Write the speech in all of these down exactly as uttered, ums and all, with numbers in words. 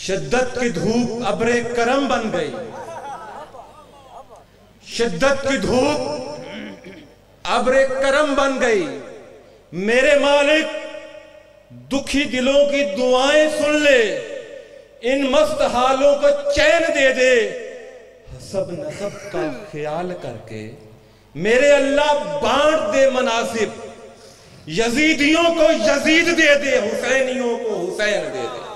شدت کی دھوپ ابر کرم بن گئی، شدت کی دھوپ ابر کرم بن گئی۔ میرے مالک دکھی دلوں کی دعائیں سن لے، ان مست حالوں کو چین دے دے، حسب نسب کا خیال کر کے میرے اللہ بانٹ دے مناسب، یزیدیوں کو یزید دے دے، حسینیوں کو حسین دے دے۔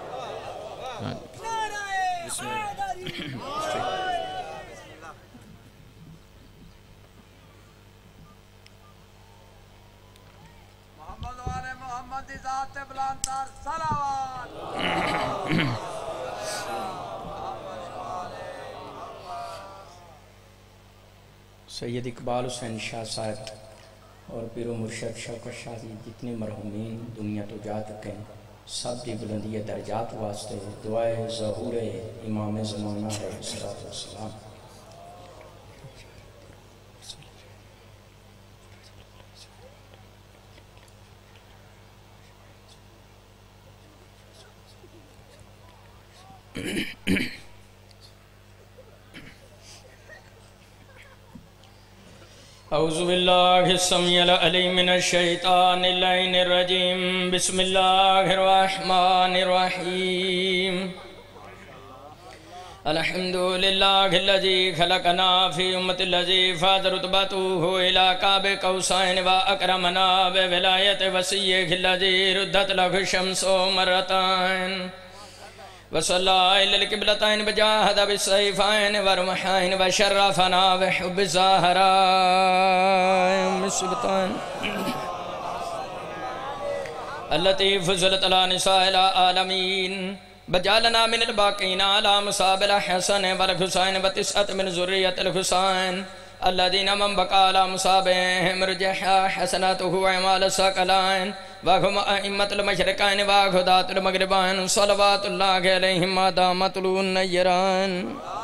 سید اقبال حسین شاہ صاحب اور پیر و مرشد شوکت شاہ جی جتنے مرحومین دنیا تو جا چکے ہیں، سب دی بلندی درجات واسطے دعائے ظہور امام زمانہ علیہ السلام۔ اعوذ باللہ السمیع العلیم من الشیطان اللعین الرجیم، بسم اللہ الرحمن الرحیم۔ الحمدللہ الذی خلقنا فی امت الذی فاز رتبتہ الی قاب قوسین و اکرمنا بولایت وسیعہ الذی ردت لہ الشمس مرتین وصلی الی القبلتین بجاہد بالسیفین ورمحین وشرفنا بحب الزہرائن مصبتین اللتی فضلت علی نساء العالمین بجالنا من الباقین علی مصاب الحسن والحسین وتسعت من ذریت الحسین الذین من بقى على مصابهم رجح حسناته اعمال الثقلین وهم ائمة المشرقین وخدات المغربین صلوات اللہ علیہم ما دام طلوع النیران۔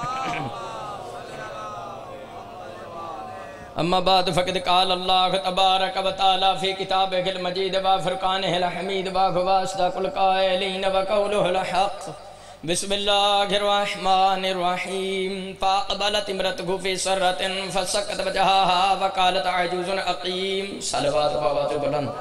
اما بعد فقد قال اللہ تبارک و تعالی فی کتابہ المجید وفرقانہ الحمید وهو اصدق القائلین وقولہ الحق۔ بسم اللہ الرحمن الرحیم۔ فاقبلت امرأته في سرة فسكت وجهها وقالت عجوز عقیم۔ صلوات بابات بلند۔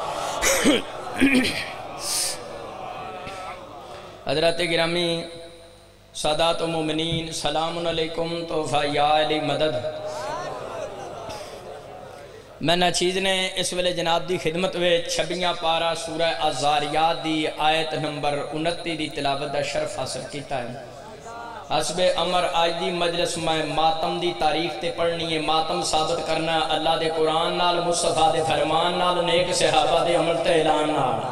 حضرت گرامی سادات و مومنین، سلام علیکم، تحفہ یا علی مدد۔ میں نہ چیز نے اس ویلے جناب دی خدمت وے چھبیاں پارا سورہ الزاریات دی آیت نمبر انتی دی تلاوت دا شرف حاصل کیتا ہے۔ حسب امر آج دی مجلس میں ماتم دی تاریخ تے پڑھنی ہے، ماتم ثابت کرنا اللہ دے قرآن نال، مصطفیٰ دے فرمان نال، نیک صحابہ دے عمل تے اعلان نال۔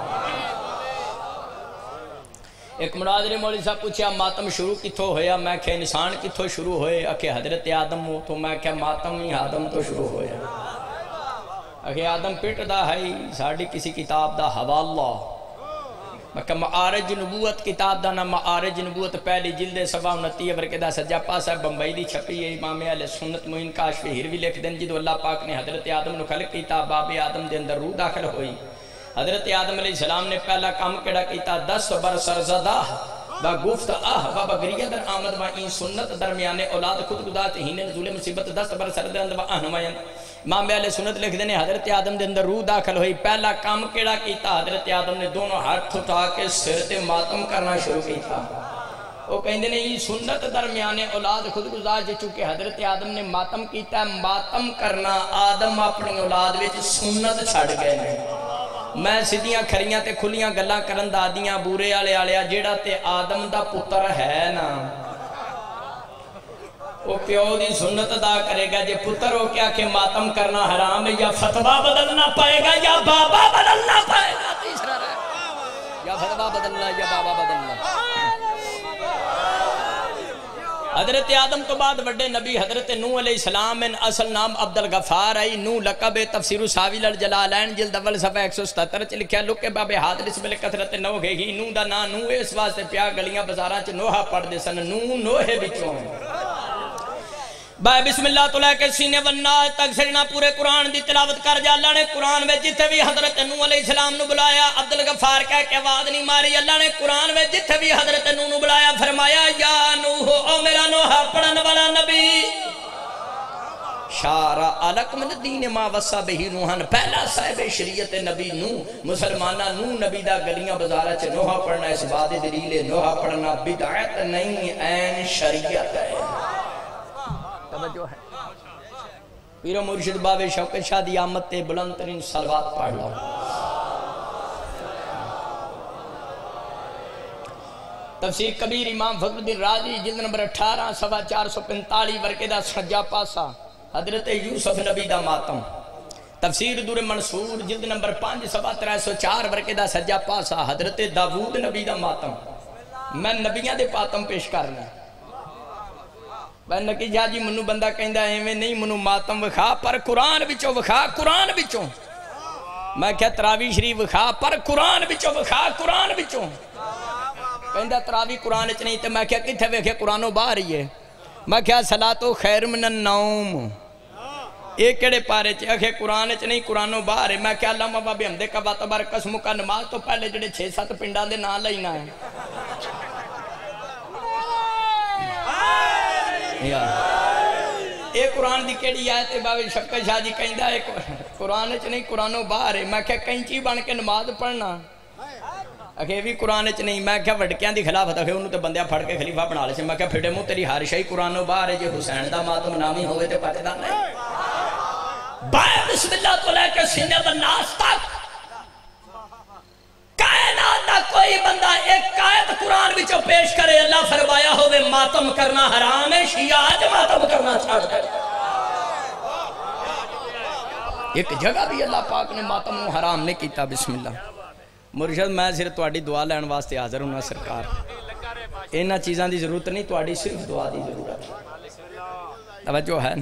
ایک مناظر مولوی صاحب پوچھا ماتم شروع کتھوں ہویا؟ میں کہ انسان کتھوں شروع ہوئے؟ کہ حضرت آدم ہو، تو میں کہ ماتم ہی آدم تو شروع ہویا۔ اگر آدم پیٹ دا ہے ساڑھی کسی کتاب دا حوالہ، مکہ معارج نبوت کتاب دا نا معارج نبوت پہلی جلد سوا انتی ورکہ دا سجا پاسا بمبئی دی چھپی ہے، امام اہل سنت معین کاشف ہیروی لکھ دن جدو اللہ پاک نے حضرت آدم نو خلق کیتا، باب آدم دے اندر روح داخل ہوئی۔ حضرت آدم علیہ السلام نے پہلا کام کڑا کیتا، دس بر سرزدہ با گفت آہ با بگریہ در آمد با این سنت درمیانے اولاد خود گدات ہینے نزول مصیبت دست بر سرد اندر با آہنمائن۔ امام اہل سنت لکھ دینے حضرت آدم دے اندر روح داخل ہوئی، پہلا کام کیڑا کیتا، حضرت آدم نے دونوں ہاتھ اٹھا کے سر تے ماتم کرنا شروع کیتا۔ وہ کہیں نے یہ سنت درمیانے اولاد خود گزار جے چونکہ حضرت آدم نے ماتم کیتا ہے، ماتم کرنا آدم اپنی اولاد وچ سنت چھڑ گئے ہیں۔ میں سیدھیاں کھریاں تے کھلیاں گلاں کرن دادیاں بورے آلے آلیا جیڑا تے آدم دا پتر ہے نا وہ پیو دی سنت ادا کرے گا، جے پتر ہو کیا کہ ماتم کرنا حرام ہے، یا فتوہ بدلنا پائے گا یا بابا بدلنا پائے گا، تیسرا رہے یا فتوہ بدلنا یا بابا بدلنا۔ حضرت آدم تو بعد وڈے نبی حضرت نوح علیہ السلام ان اصل نام عبدالغفار آئی، نوح لقب تفسیر ساوی للجلالین جلد اول صفحہ ایک سو ستتر چ لکھیا لکے باب حاضر اس میں کثرت نوح ہی، نوح دا نا نوح اس واسطے پیا گلیاں بازاراں چ نوحہ پڑھ دے سن، نوح نوحے بچوں بھائی بسم اللہ تو لے کے سینے والناس تک سجنا پورے قرآن دی تلاوت کر جا اللہ نے قرآن میں جتھے بھی حضرت نوح علیہ السلام نو بلایا عبدالغفار کہہ کے آواز نہیں ماری اللہ نے قرآن میں جتھے بھی حضرت نوح نو بلایا فرمایا یا نوح او میرا نوح پڑھن والا نبی شارع علکم الدین ما وصا بہی نوحن پہلا صاحب شریعت نبی نوح مسلمانہ نوح نبی دا گلیاں بزارہ چے نوحہ پڑھنا اس بات دلیل نوحہ پڑھنا بدعت نہیں این شریعت ہے توجہ ہے پیر و مرشد باب شوکت شاہ دی آمد تے بلند ترین صلوات پڑھ لو تفسیر کبیر امام فخر الدین رازی جلد نمبر اٹھارہ صفحہ چار سو پنتالی ورقے دا سجا پاسا حضرت یوسف نبی دا ماتم تفسیر دور منصور جلد نمبر پانچ صفحہ ترہ سو چار ورقے دا سجا پاسا حضرت داود نبی دا ماتم میں نبیاں دے پاتم پیش کرنا میں نکی جا جی منو بندہ کہندہ ہے میں نہیں منو ماتم وکھا پر قرآن بچو وکھا قرآن بچو میں کہا تراوی شریف وکھا پر قرآن بچو وکھا قرآن بچو کہندہ تراوی قرآن اچ نہیں تو میں کہا کتھے ویکھے قرآنوں باہر ہی ہے میں کہا صلاۃ خیر من النوم ایک کڑے پارے چھے اکھے قرآن اچ نہیں قرآنوں باہر ہے میں کہا اللہ مبا بحمدے کا باتبار قسم کا نماز تو پہلے جڑے چھے سات پنڈا دے نہ لینا ہے ایک قرآن دی کیڑی آیت باب شفقت شاہ جی کہندہ ہے قرآن اچ نہیں قرآنوں باہر ہے میں کہا کینچی بن کے نماز پڑھنا اکھے بھی قرآن اچ نہیں میں کہا وڈکیاں دی خلافت اکھے انہوں تے بندیاں پھڑ کے خلیفہ بنا لے سے میں کہا پھڑے مو تیری ہر شئی قرآنوں باہر ہے جے حسین دا ماتم نامی ہوئے تے پاتے دا نہیں بائے بسم اللہ تو لے کے سینے والناس تک کائنات دا کوئی بندہ ایک قائد قرآن بچو پیش کرے اللہ فرمایا ہوئے ماتم کرنا حرام ہے شیعہ آج ماتم کرنا چھاڑ کر ایک جگہ بھی اللہ پاک نے ماتم نو حرام نہیں کیتا بسم اللہ مرشد میں صرف تواڈی دعا لین واسطے حاضر ہوں سرکار اینا چیزاں دی ضرورت نہیں تواڈی صرف دعا دی ضرورت توجہ ہے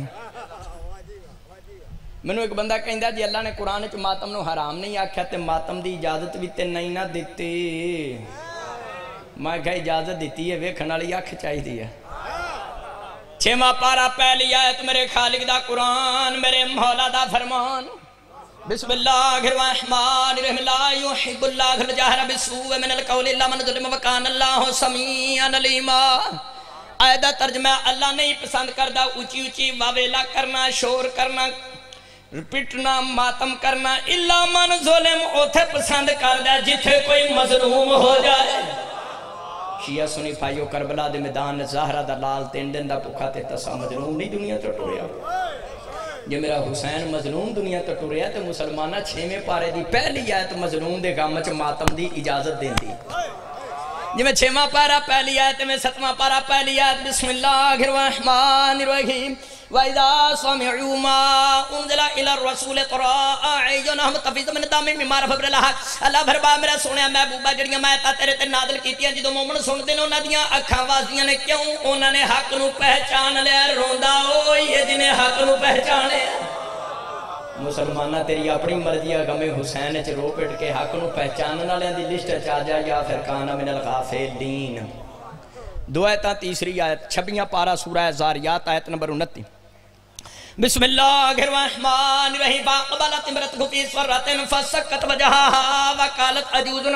منو ایک بندہ کہندہ جی اللہ نے قرآن چ ماتم نو حرام نہیں آکھیا تے ماتم دی اجازت بھی تے نہیں نہ دیتے میں کہا اجازت دیتی ہے ویکھن والی اکھ چاہیے ہے چھواں پارا پہلی آیت میرے خالق دا قرآن میرے مولا دا فرمان بسم اللہ الرحمن الرحیم لا یحب اللہ الجہر بالسوء من القول الا من ظلم وکان اللہ سمیعا علیما آیت دا ترجمہ اللہ نہیں پسند کردہ اونچی اونچی واویلا کرنا شور کرنا پٹنا ماتم کرنا اللہ من ظلم اوتھے پسند کردہ جتھے کوئی مظلوم ہو جائے شیعہ سنی پائیو کربلا دے میدان زہرہ دا لال تین دن دا پکھا تے تسا مظلوم نہیں دنیا تو ٹوریا یہ میرا حسین مظلوم دنیا تو ٹوریا تے مسلمانہ چھویں پارے دی پہلی آیت مظلوم دے غم وچ ماتم دی اجازت دین دی جی میں چھواں پارا پہلی آیت میں ستواں پارا پہلی آیت بسم اللہ الرحمن الرحیم وَإِذَا سَمِعُوا مَا أُنزِلَ إِلَى الرَّسُولِ تَرَىٰ أَعْيُنَهُمْ تَفِيضُ مِنَ الدَّمِ مِمَّا عَرَفُوا مِنَ الْحَقِّ اللہ بھربا میرا سنیا محبوبہ جڑیاں میں تا تیرے تے نازل کیتیاں جدوں مومن سن دے انہاں دیاں اکھاں واسیاں نے کیوں انہاں نے حق نو پہچان لیا روندا او یہ جنہیں حق نو پہچانے مسلمانہ تیری اپنی مرضی غم حسین چ رو پٹ کے حق نو پہچاننے والے دی لسٹ چ آ جا یا پھر کان من الغافلین دو آیتاں تیسری آیت چھبیاں پارا سورہ زاریات آیت نمبر انتیس بسم اللہ الرحمن الرحیم فاقبلت امرأته فی صرۃ فسکت وجہہا وقالت عجوز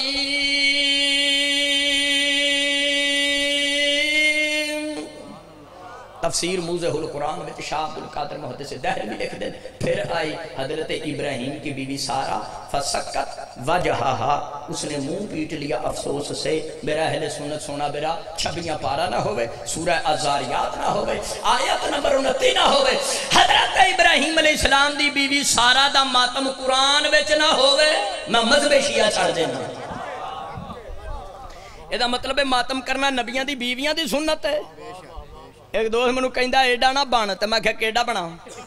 عقیم تفسیر موضح القرآن میں شاہ عبدالقادر محدث دہر بھی لکھ دیں پھر آئی حضرت ابراہیم کی بی بی سارہ فسکت وجہہا اس نے منہ پیٹ لیا افسوس سے میرا اہل سنت سونا میرا چھبیاں پارا نہ ہوئے سورہ الزاریات نہ ہوئے آیت نمبر انتی نہ ہوئے حضرت ابراہیم علیہ السلام دی بی بی سارہ دا ماتم قرآن وچ نہ ہوئے میں مذہب شیعہ چڑھ دینا یہ دا مطلب ہے ماتم کرنا نبیاں دی بیویاں دی سنت ہے ایک دوست منو کہندہ ایڈا نہ بان تے میں کہا کیڈا بنا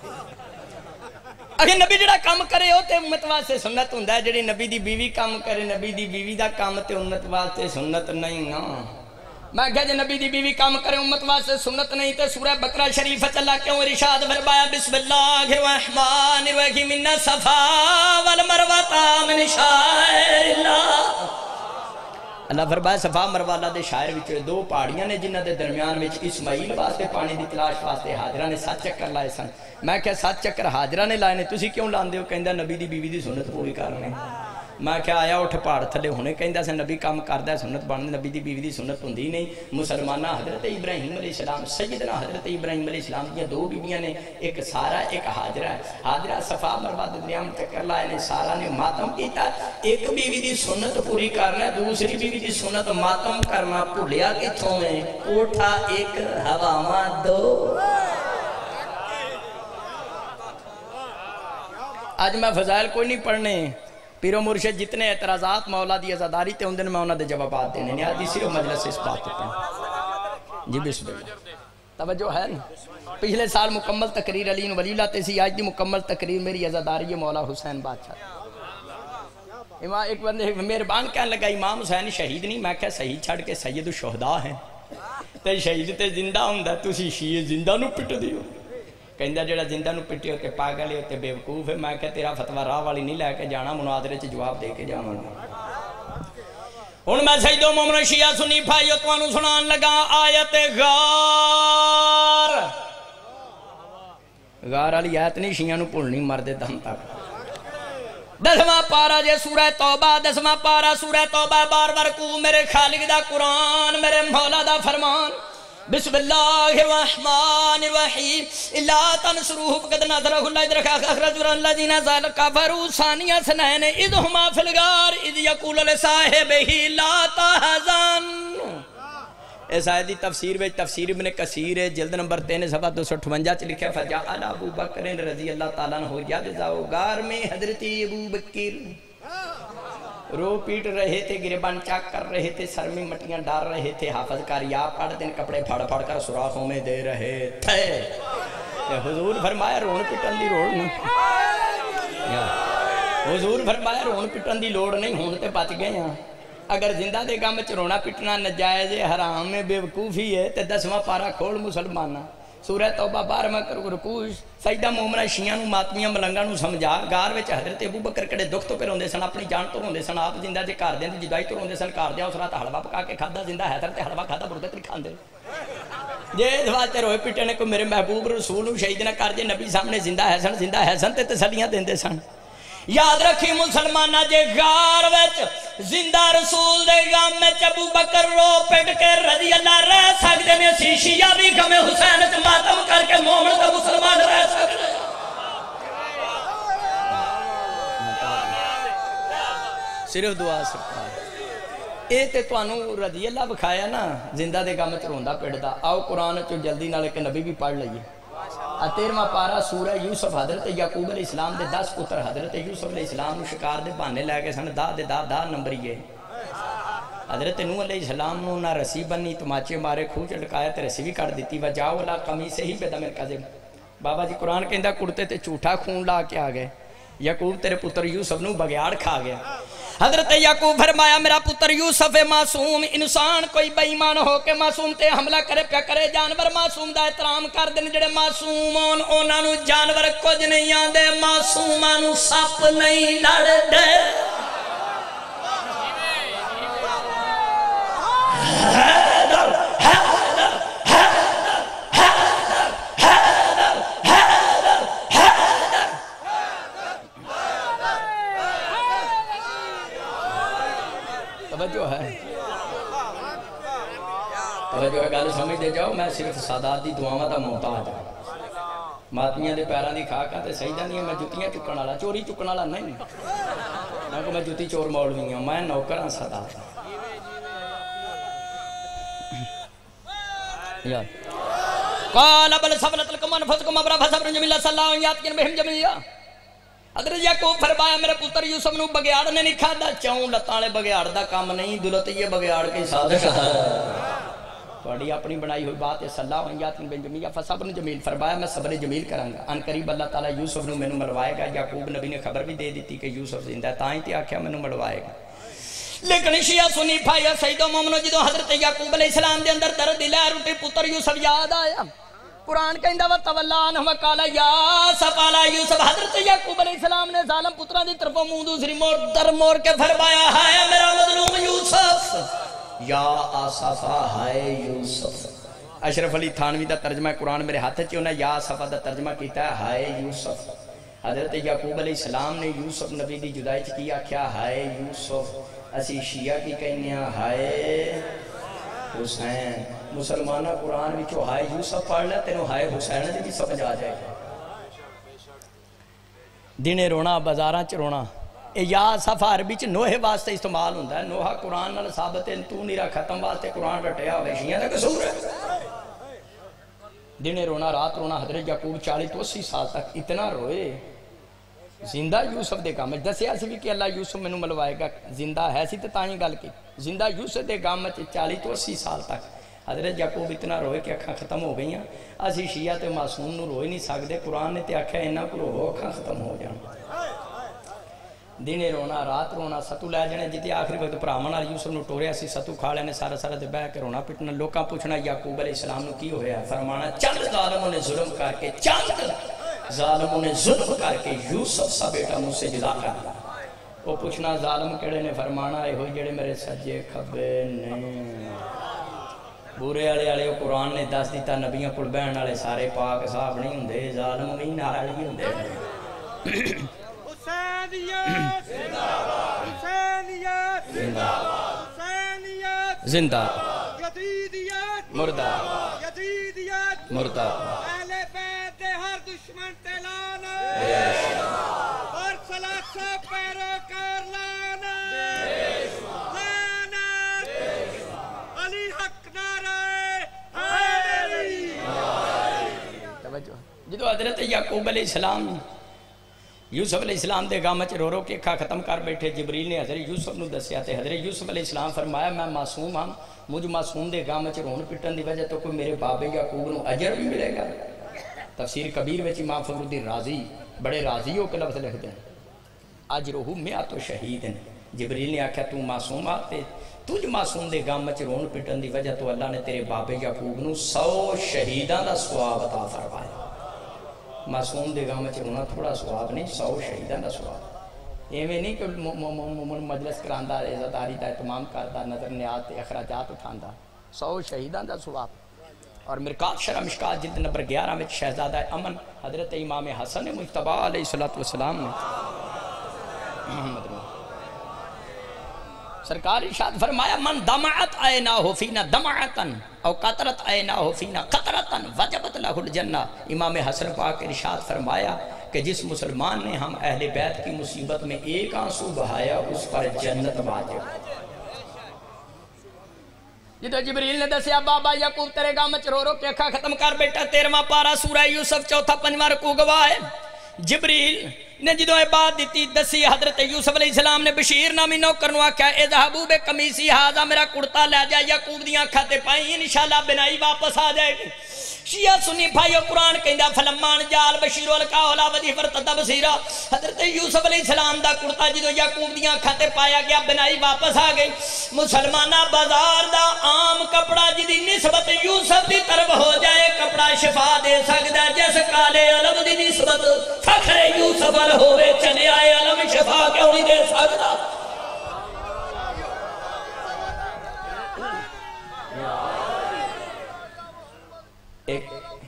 اگر نبی جڑا کام کرے ہو تے امت واسطے سنت ہوندا ہے جڑی نبی دی بیوی کام کرے نبی دی بیوی دا کام تے امت واسطے سنت نہیں نا میں کہا جے نبی دی بیوی کام کرے امت واسطے سنت نہیں تے سورہ بقرہ شریف اللہ کیوں ارشاد فرمایا بسم اللہ الرحمن الرحیم ان الصفا والمروہ من شعائر اللہ اللہ فرمایا صفا مروا اللہ دے شاعر وچ دو پہاڑیاں نے جنہاں دے درمیان وچ اسماعیل واسطے پانی دی تلاش واسطے حاجرہ نے سات چکر لائے سن. میں کہا سات چکر حاجرہ نے لائے نے تسی کیوں لاندے ہو؟ کہندا نبی دی بیوی دی سنت پوری کرنے. میں کہا آیا اٹھ پہاڑ تھلے ہونے کہندا سے نبی کام کردا ہے سنت بننے نبی دی بیوی دی سنت ہوندی نہیں. مسلمانہ حضرت ابراہیم علیہ السلام سیدنا حضرت ابراہیم علیہ السلام دی دو بیویاں نے ایک سارا ایک حاجرہ ہے. حاجرہ صفا مروا دے درمیان چکر لائے نے سارا نے ماتم کیتا. ایک بیوی دی سنت پوری کرنا دوسری بیوی دی سنت ماتم کرنا بھولیا کتھوں ہے؟ کوٹھا ایک ہواواں دو. آج میں فضائل کوئی نہیں پڑھنے پیرو مرشد جتنے اعتراضات مولا دی عزاداری تے اندن میں انہوں دے جوابات دینے نہیں آدھی صرف مجلس سے اس بات پہ. جی بسم اللہ توجہ ہے نا. پچھلے سال مکمل تقریر علی ولی اللہ تے سی. آج دی مکمل تقریر میری عزاداری مولا حسین بادشاہ. ایک بندے مہربان کہنے لگا امام حسین شہید نہیں. میں کہا صحیح چھڑ کے سید الشہداء ہیں تے شہید تے زندہ ہوندا تسی شیعہ زندہ نو پٹ دیو. کہندا جڑا زندہ نو پٹی ہوتے پاگل ہوتے بے وقوف ہے. میں کہ تیرا فتوی راہ والی نہیں لے کے جانا مناظرے چ جواب دے کے جاواں. ہن میں سیدو مومن شیعہ سنی بھائیو تانوں سنان لگا آیت غار. غار والی آیت نہیں شیعہ نو بھولنی مرد دم تک. دسواں پارا جے سورہ توبہ دسواں پارا سورہ توبہ بار بار کو میرے خالق دا قرآن میرے مولا دا فرمان. بسم اللہ الرحمن الرحیم لا تنصروه فقد نصره الله اذ اخرج الذين كفروا ثاني اثنين اذ هما في الغار اذ يقول لصاحبه لا تحزن. اس آیت دی تفسیر وچ تفسیر ابن کثیر جلد نمبر تین صفحہ دو سو اٹھونجا چ لکھا فجعل ابو بکر رضی اللہ تعالیٰ عنہ یجزع غار میں حضرت ابو بکر رو پیٹ رہے تھے گریبان چاک کر رہے تھے سر میں مٹیاں ڈال رہے تھے حافظ کاریا پڑھ دن کپڑے پھڑ پھڑ کر سوراخوں میں دے رہے تھے. حضور فرمایا رون پٹن دی روڑ نہیں. حضور فرمایا رون پٹن دی لوڑ نہیں ہون تے بچ گئے ہیں. اگر زندہ دے گام وچ رونا پٹنا نجائز حرام میں بے وقوفی ہے تے دسواں پارا کھول مسلمانہ سورہ توبہ بارہواں رکوع سجدہ مومنہ شیعہ نو ماتمیاں ملنگاں نو سمجھا. غار وچ حضرت ابو بکر کڑے دکھ تو پہ روندے سن اپنی جان تو روندے سن. آپ زندہ جے گھر دے جدائی تو روندے سن. گھر دیاں اس رات حلوہ پکا کے کھادا زندہ حیدر تے حلوہ کھادا بردے تے کھاندے. جے اس واسطے روئے پیٹے نے کوئی میرے محبوب رسول نو شہید نہ کر جے نبی سامنے زندہ ہے سن زندہ ہے سن تے تسلیاں دیندے سن. یاد رکھی مسلمانہ جے غار وچ زندہ رسول دے غم میں ابو بکر رو پٹ کے رضی اللہ رہ سکتے میں سی شیعہ بھی غم حسین وچ ماتم کر کے مومن کا مسلمان رہ سکتے. صرف دعا سکتا اے تے توانوں رضی اللہ بکھایا نا زندہ دے غم وچ روندا پڑدا. آؤ قرآن چ جلدی نال ایک نبی بھی پڑھ لئیے. تیرواں پارا سورہ یوسف حضرت یعقوب علیہ السلام دے دس پتر حضرت یوسف علیہ السلام شکار دے بہانے لے کے سن. دا دے دا دا نمبریے حضرت نوح علیہ السلام نو نہ رسی بنی تماچے مارے کھو چڑکایا تے رسی بھی کٹ دیتی. وجاؤ لا قمیصہ ہی بدم الکذب. بابا جی قرآن کہندا کڑتے تے جھوٹا خون لا کے آ گئے. یعقوب تیرے پتر یوسف نو بگیاڑ کھا گیا. حضرت یعقوب فرمایا میرا پتر یوسف معصوم. انسان کوئی بے ایمان ہو کے معصوم تے حملہ کرے پیا کرے. جانور معصوم دا احترام کر دین. جڑے معصوم ہون انہاں نو جانور کچھ نہیں آندے. معصوماں نو سپ نہیں لڑدے. توجہ ہے توجہ ہے گل سمجھ دے جاؤ. میں صرف سادات دی دعاواں دا محتاج ہوں. ماتمیاں دے پیراں دی کھاکاں تے سجدہ نہیں. میں جتیاں چکن والا چوری چکن والا نہیں. میں کہ میں جتی چور مولوی ہوں. میں نوکر ہاں سادات. یار قال بل سبلت لكم انفسكم امرا فصبر جميل صلى الله عليه وسلم بهم جميعا. حضرت یعقوب فرمایا میرے پتر یوسف نو بگیاڑ نے نہیں کھادا. چوں لتاں والے بگیاڑ دا کام نہیں. دلت یہ بگیاڑ کی سازش ہے. تھوڑی اپنی بنائی ہوئی بات ہے. صلی اللہ علیہ وسلم بن جمیل فصبر جمیل. فرمایا میں صبر جمیل کروں گا. ان قریب اللہ تعالیٰ یوسف نو مینوں ملوائے گا. یعقوب نبی نے خبر بھی دے دیتی کہ یوسف زندہ ہے. تاں ہی تے آکھیا مینوں ملوائے گا. لیکن شیعہ سنی بھائی سیدو مومنو جدو حضرت یعقوب علیہ السلام دے اندر درد دل روٹی پتر یوسف یاد آیا. قرآن کہندا وتولا عنہ وقال یا سفالا یوسف. حضرت یعقوب علیہ السلام نے ظالم پتراں دی طرفوں منہ دوسری موڑ در موڑ کے فرمایا ہائے میرا مظلوم یوسف. یا آصفا ہائے یوسف. اشرف علی تھانوی دا ترجمہ قرآن میرے ہاتھ چ انہیں یا آصفا دا ترجمہ کیتا ہے ہائے یوسف. حضرت یعقوب علیہ السلام نے یوسف نبی دی جدائی چ کیا کیا ہائے یوسف. اسی شیعہ کی کہنے ہیں ہائے حسین. مسلمانہ قرآن وچوں ہائے یوسف پڑھ لے تینوں ہائے حسین دی بھی سمجھ آ جائے گا. دنے رونا بازاراں چ رونا اے یا صفا عربی چ نوح واسطے استعمال ہوندا ہے. نوح قرآن نال ثابت ہے تو نیرا ختم واسطے قرآن رٹیا ہوئے شیعہ دا قصور ہے. دنے رونا رات رونا. حضرت یعقوب چالیس تو اسی سال تک اتنا روئے زندہ یوسف دے گام دسیا سی بھی کہ اللہ یوسف مینوں ملوائے گا. زندہ ہے سی تے تاں ہی گل کی. زندہ یوسف دے گام چ چالیس تو اسی سال تک حضرت یعقوب اتنا روئے کہ اکھاں ختم ہو گئیاں. اسی شیعہ تے معصوم نو روئے نہیں سکدے. قرآن نے تے آکھیا انہاں کو رو اکھاں ختم ہو جان. دنے رونا رات رونا. ستو لے جانے جتے آخری وقت بھراواں نال یوسف نو ٹوریا سی. ستو کھا لینے سارا سارا تے بیٹھ کے رونا پٹنا. لوکاں پوچھنا یعقوب علیہ السلام نو کی ہویا. فرمانا چند ظالموں نے ظلم کر کے چند ظالموں نے ظلم کر کے یوسف سا بیٹا مجھ سے جدا کر دیا. وہ پوچھنا ظالم کیڑے نے. فرمانا اے ہوئی جڑے میرے سجے کھبے نے. بورے والے والے قرآن نے دس دیتا نبیاں کول بہن والے سارے پاک صاحب نہیں ہوندے. ظالم بھی نال ہی ہوندے. حسینیت حسینیت حسینیت زندہ یزیدیت مردہ یزیدیت مردہ. اہل بیت دے ہر دشمن تے لعنت اور ثلاثہ پیروکار لعنت لعنت. علی حق نعرہ حیدری. توجہ. جدو حضرت یعقوب علیہ السلام یوسف علیہ السلام دے گام چ رو رو کے کھا ختم کر بیٹھے. جبریل نے حضرت یوسف نو دسیا تے حضرت یوسف علیہ السلام فرمایا میں معصوم ہاں. مجھ معصوم دے گام چ رون پٹن دی وجہ تو کوئی میرے بابے یعقوب نو اجر بھی ملے گا. تفسیر کبیر وچ امام فخر الدین رازی بڑے راضی ہو کے لفظ لکھتے ہیں اجرہ مئات شہید. جبریل نے آکھیا تو معصوم آ تے تجھ معصوم دے گام چ رون پٹن دی وجہ تو اللہ نے تیرے بابے یعقوب نو سو شہیداں دا ثواب عطا فرمایا. معصوم دے گام چ رونا تھوڑا ثواب نہیں سو شہیداں دا ثواب. ایویں نہیں کہ مجلس کراندا عزتداری دا اہتمام کردا نظر نیاز تے اخراجات اٹھاندا. سو شہیداں دا ثواب. اور مرکات شرح مشکات جلد نمبر گیارہ میں شہزادہ امن حضرت امام حسن مجتبی علیہ السلام نے محمد سرکار ارشاد فرمایا من دمعت عیناہ فینا دمعتن او قطرت عیناہ فینا قطرتن وجبت لہ الجنہ. امام حسن پاک ارشاد فرمایا کہ جس مسلمان نے ہم اہل بیت کی مصیبت میں ایک آنسو بہایا اس پر جنت واجب. جدو جبریل نے دسیا بابا یعقوب تیرے گام چ رو رو کے اکھا ختم کر بیٹا. تیرواں پارا سورہ یوسف چوتھا پنجواں رکوع گواہ ہے. جبریل نے جدو اے بات دیتی دسی حضرت یوسف علیہ السلام نے بشیر نامی نوکر نو آکھیا اذهبوا بقمیصی ھذا میرا کرتا لے جا. یعقوب دیاں اکھاں تے پائی انشاءاللہ بنائی واپس آ جائے گی. شیعہ سنی بھائیو قرآن کہندا فلمان جال بشیر القا ولا وجہ فرتد بصیرا. حضرت یوسف علیہ السلام دا کرتا جدو یعقوب دیاں اکھاں تے پایا گیا بنائی واپس آ گئی. مسلمانہ بازار دا عام کپڑا جدی نسبت یوسف دی طرف ہو جائے کپڑا شفا دے سکدا. جس کالے علم دی نسبت فخر یوسف ال ہوئے چلے آئے علم شفا کیوں نہیں دے سکدا. ایک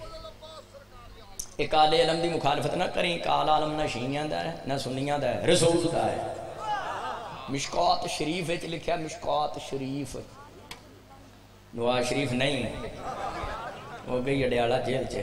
ایک آل علم دی مخالفت نہ کریں. ایک آل علم نہ شیعیاں دا ہے نہ سنیاں دا ہے رسول دا ہے. مشکات شریف وچ لکھیا مشکات شریف نواز شریف نہیں ہو گئی اڈیالہ جیل چ.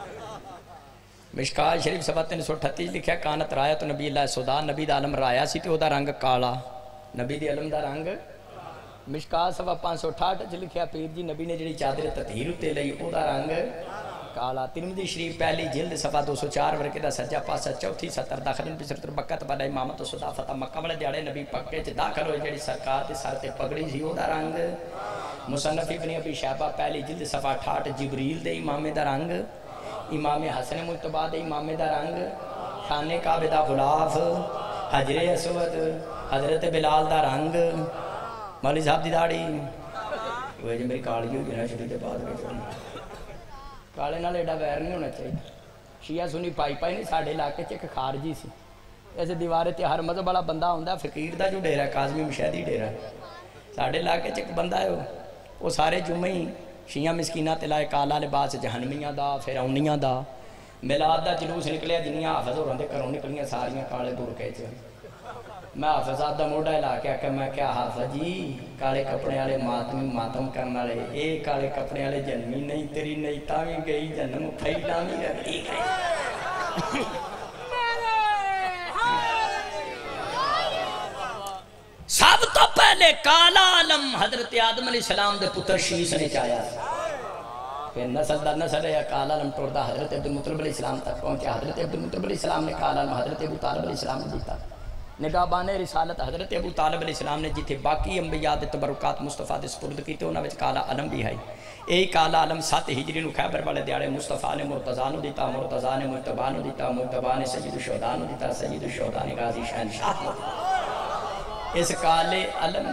مشکات شریف صفحہ تین سو اٹھتی لکھیا کانت رایت نبی اللہ سودا. نبی دا علم رایا سی تے او دا رنگ کالا. نبی دی علم دا رنگ مشکات صفحہ پانچ سو اٹھاٹھ چ لکھیا پیر جی نبی نے جڑی چادر تطہیر اتے لئی او دا رنگ کالا. ترمذی شریف پہلی جلد صفحہ دو سو چار ورقے دا سجا پاسا چوتھی ستر داخلن بسرت مکہ بعد امامت و صدافت مکہ والے دیاڑے نبی پکے چ داخل ہوئے جڑی سرکار دے سر تے پگڑی سی او دا رنگ. مصنف ابن ابی شیبہ پہلی جلد صفحہ اٹھاٹھ جبریل دے امامے دا رنگ. امام حسن مجتبی دے امامے دا رنگ. خانے کعبہ دا غلاف. حجر اسود. حضرت بلال دا رنگ. مولوی صاحب دی داڑھی وہ جو میری کالی ہو گئی شروع کے بعد کالے نال ایڈا ویر نہیں ہونا چاہیے. شیعہ سنی پائی پائی نہیں ساڈے علاقے چ ایک خارجی سی ایسے دیوارے تے ہر مذہب والا بندہ ہوندا فقیر دا جو ڈیرا کاظمی مشہدی ڈیرا ساڑھے علاقے ایک بندہ ہے وہ سارے جمعے ہی شیعہ مسکینہ تلائے کالا لباس جہنمیاں دا فرعونیاں دا میلاد دا جلوس نکلیا جنیاں حافظ ہو رہے گھروں نکلیاں ساریاں کالے دور کے چ میں حافظات دا موڈا ہلا کے کہ میں کیا حافظ جی کالے کپڑے والے ماتمی ماتم کرنے والے اے کالے کپڑے والے جنمی نہیں تیری نہیں تاوی گئی جنم پھیلاوی رہتی گئی سب تو پہلے کالا علم حضرت آدم علیہ السلام دے پتر شیش نے چاہیا پھر نسل در نسل ہے کالا علم ٹوڑتا حضرت عبدالمطلب علیہ السلام تک پہنچا حضرت عبدالمطلب علیہ السلام نے کالا علم حضرت ابو طالب علیہ السلام نے دیتا نگاہبان رسالت حضرت ابو طالب علیہ السلام نے جتھے باقی انبیاء دے تبرکات مصطفیٰ دے سپرد کیتے انہاں وچ کالا علم بھی ہے اے کالا علم سات ہجری نو خیبر والے دیاڑے مصطفیٰ نے مرتضیٰ نو دیتا مرتضیٰ نے مجتبیٰ نو دیتا مجتبیٰ نے سید الشہداء نو دیتا سید الشہداء نے غازی شہنشاہ نو دیتا اس کالے علم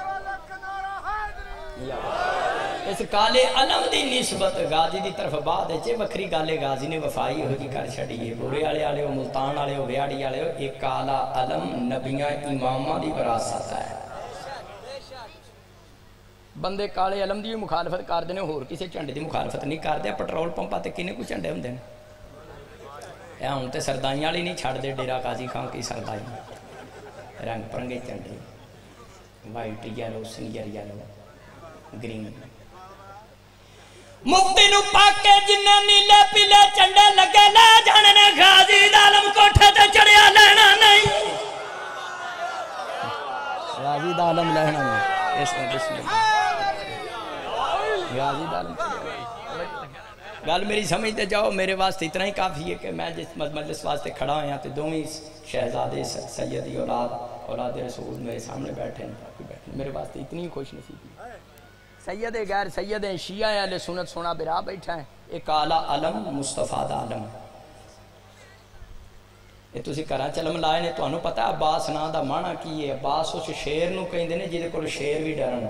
اس کالے علم دی نسبت غازی دی طرف بعد ہے چے وکری گالے غازی نے وفائی ہو جی کر چھڑیے بورے آلے آلے ہو ملتان آلے ہو ویاڑی آلے ہو ایک کالا علم نبیاں امامہ دی وراثت ہے بندے کالے علم دی مخالفت کر دینے ہور کسی جھنڈے دی مخالفت نہیں کر دے پٹرول پمپا تے کنے کو جھنڈے ہوندے اے ہن تے سردائیاں والی نہیں چھڑ دے ڈیرا قاضی خان کی سردائی رنگ پرنگے جھنڈے وائٹ یلو سنگر یلو گرین مفتی نو پاکے جنہیں نیلے پیلے چنڈے لگے لے جانے نے غازی دالم کوٹھے تے چڑیا لینا نہیں غازی دالم لینا نہیں اس میں بسم اللہ غازی دالم گل میری سمجھتے جاؤ میرے واسطے اتنا ہی کافی ہے کہ میں جس مجلس واسطے کھڑا ہوں تو دومی شہزادے سیدی اولاد اولاد رسول میرے سامنے بیٹھے ہیں میرے واسطے اتنی خوش نصیبی سید غیر سید شیعہ اہل سنت سونا برا بیٹھا ہے ایک کالا علم مصطفیٰ دا علم یہ تسی کرا چلم لائے نے تو انہوں پتہ ہے عباس نا دا مانا کی ہے عباس اس شیر نو کہیں دینے جیدے کو شیر بھی ڈرن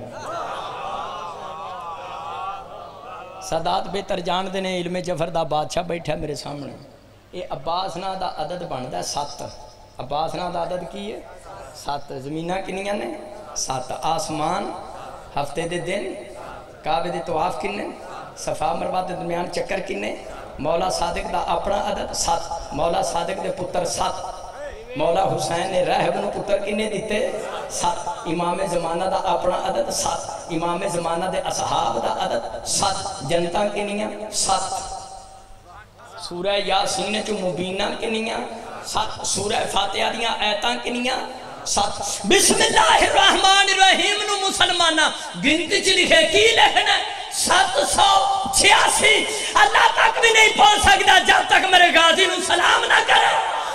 سادات بہتر جان دینے علم جفر دا بادشاہ بیٹھا میرے سامنے یہ عباس نا دا عدد بندہ ہے سات عباس نا دا عدد کی ہے سات زمینہ کنیاں نے سات آسمان ہفتے دے دن کعبے دے طواف کنے صفا مروہ دے درمیان چکر کنے مولا صادق دا اپنا عدد سات مولا صادق دے پتر سات مولا حسین نے رہب نو پتر کنے دیتے سات امام زمانہ دا اپنا عدد سات امام زمانہ دے اصحاب دا عدد سات جنتا کنیاں سات سورہ یاسین چو مبینہ کنیاں سات سورہ فاتحہ دیاں ایتاں کنیاں سات بسم اللہ الرحمن الرحیم نو مسلمانہ گنتی چ لکھے کی لکھنا سات سو چھیاسی اللہ تک بھی نہیں پہنچ سکتا جب تک میرے غازی نو سلام نہ کرے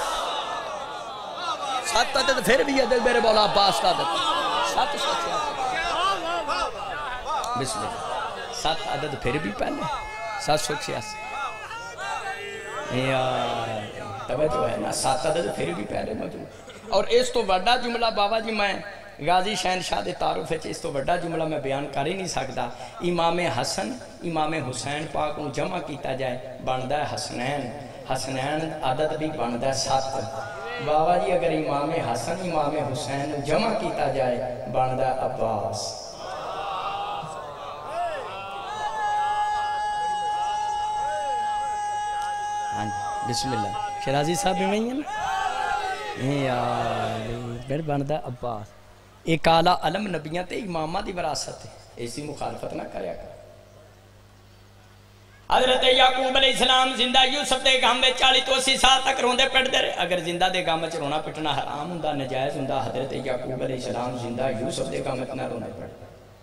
سات عدد پھر بھی عدد میرے مولا عباس کا عدد سات سو چھیاسی بسم اللہ سات عدد پھر بھی پہلے سات سو چھیاسی یار توجہ ہے نا سات عدد پھر بھی پہلے موجود اور اس تو بڑا جملہ بابا جی میں غازی شہنشاہ دے تعارف ہے اس تو بڑا جملہ میں بیان کر ہی نہیں سکتا امام حسن امام حسین پاک کو جمع کیتا جائے بندہ ہے حسنین حسنین عدد بھی بندہ ہے سات بابا جی اگر امام حسن امام حسین جمع کیتا جائے بندہ ہے عباس بسم اللہ شرازی صاحب بھی وہیں ہیں یار بڑھ بندہ عباس ایک کالا علم نبیاں تے امامہ دی وراثت ہے ایسی مخالفت نہ کریا کر حضرت یعقوب علیہ السلام زندہ یوسف دے گام میں چالی تو اسی سال تک روندے پٹ دے رہے اگر زندہ دے گام میں رونا پٹنا حرام ہندہ نجائز ہندہ حضرت یعقوب علیہ السلام زندہ یوسف دے گام میں اتنا رونا پٹ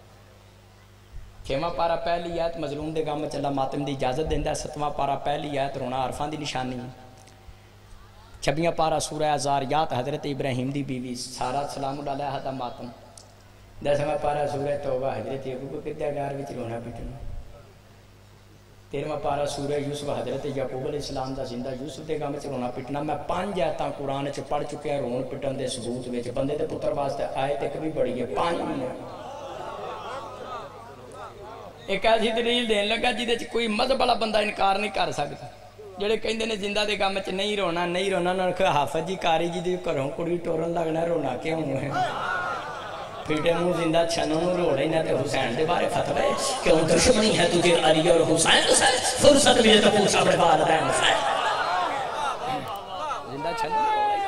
چھواں پارا پہلی آیت مظلوم دے گام میں چلا ماتم دی اجازت دیندہ ستواں پارا پہلی آیت رونا عرفان دی نشانی ہے چھبیاں پارا سورہ ازاریات حضرت ابراہیم دی بیوی سارا سلام علیہ حضرت ماتم دسواں پارا سورہ توبہ حضرت یعقوب کدیا گار وچ رونا پٹنا تیرواں پارا سورہ یوسف حضرت یعقوب علیہ السلام دا زندہ یوسف دے گام وچ رونا پٹنا میں پانچ آیتاں قرآن وچ پڑھ چکے ہیں رون پٹن دے ثبوت وچ بندے دے پتر واسطے آیت ایک بھی بڑی ہے پانچ بھی ایک ایسی دلیل دین لگا جہدے چ کوئی مذہب والا بندہ انکار نہیں کر سکتا جڑے کہندے نے زندہ دے گام وچ نہیں رونا نہیں رونا نہ حافظ جی کاری جی دے گھروں کڑی ٹورن لگنا رونا کیوں ہے پھیٹے منہ زندہ چھنوں روڑے نہ تے حسین دے بارے فتوے کیوں دشمنی ہے تجھے علی اور حسین سے فرصت بھی تو پوچھا اپنے والدین سے زندہ چھنوں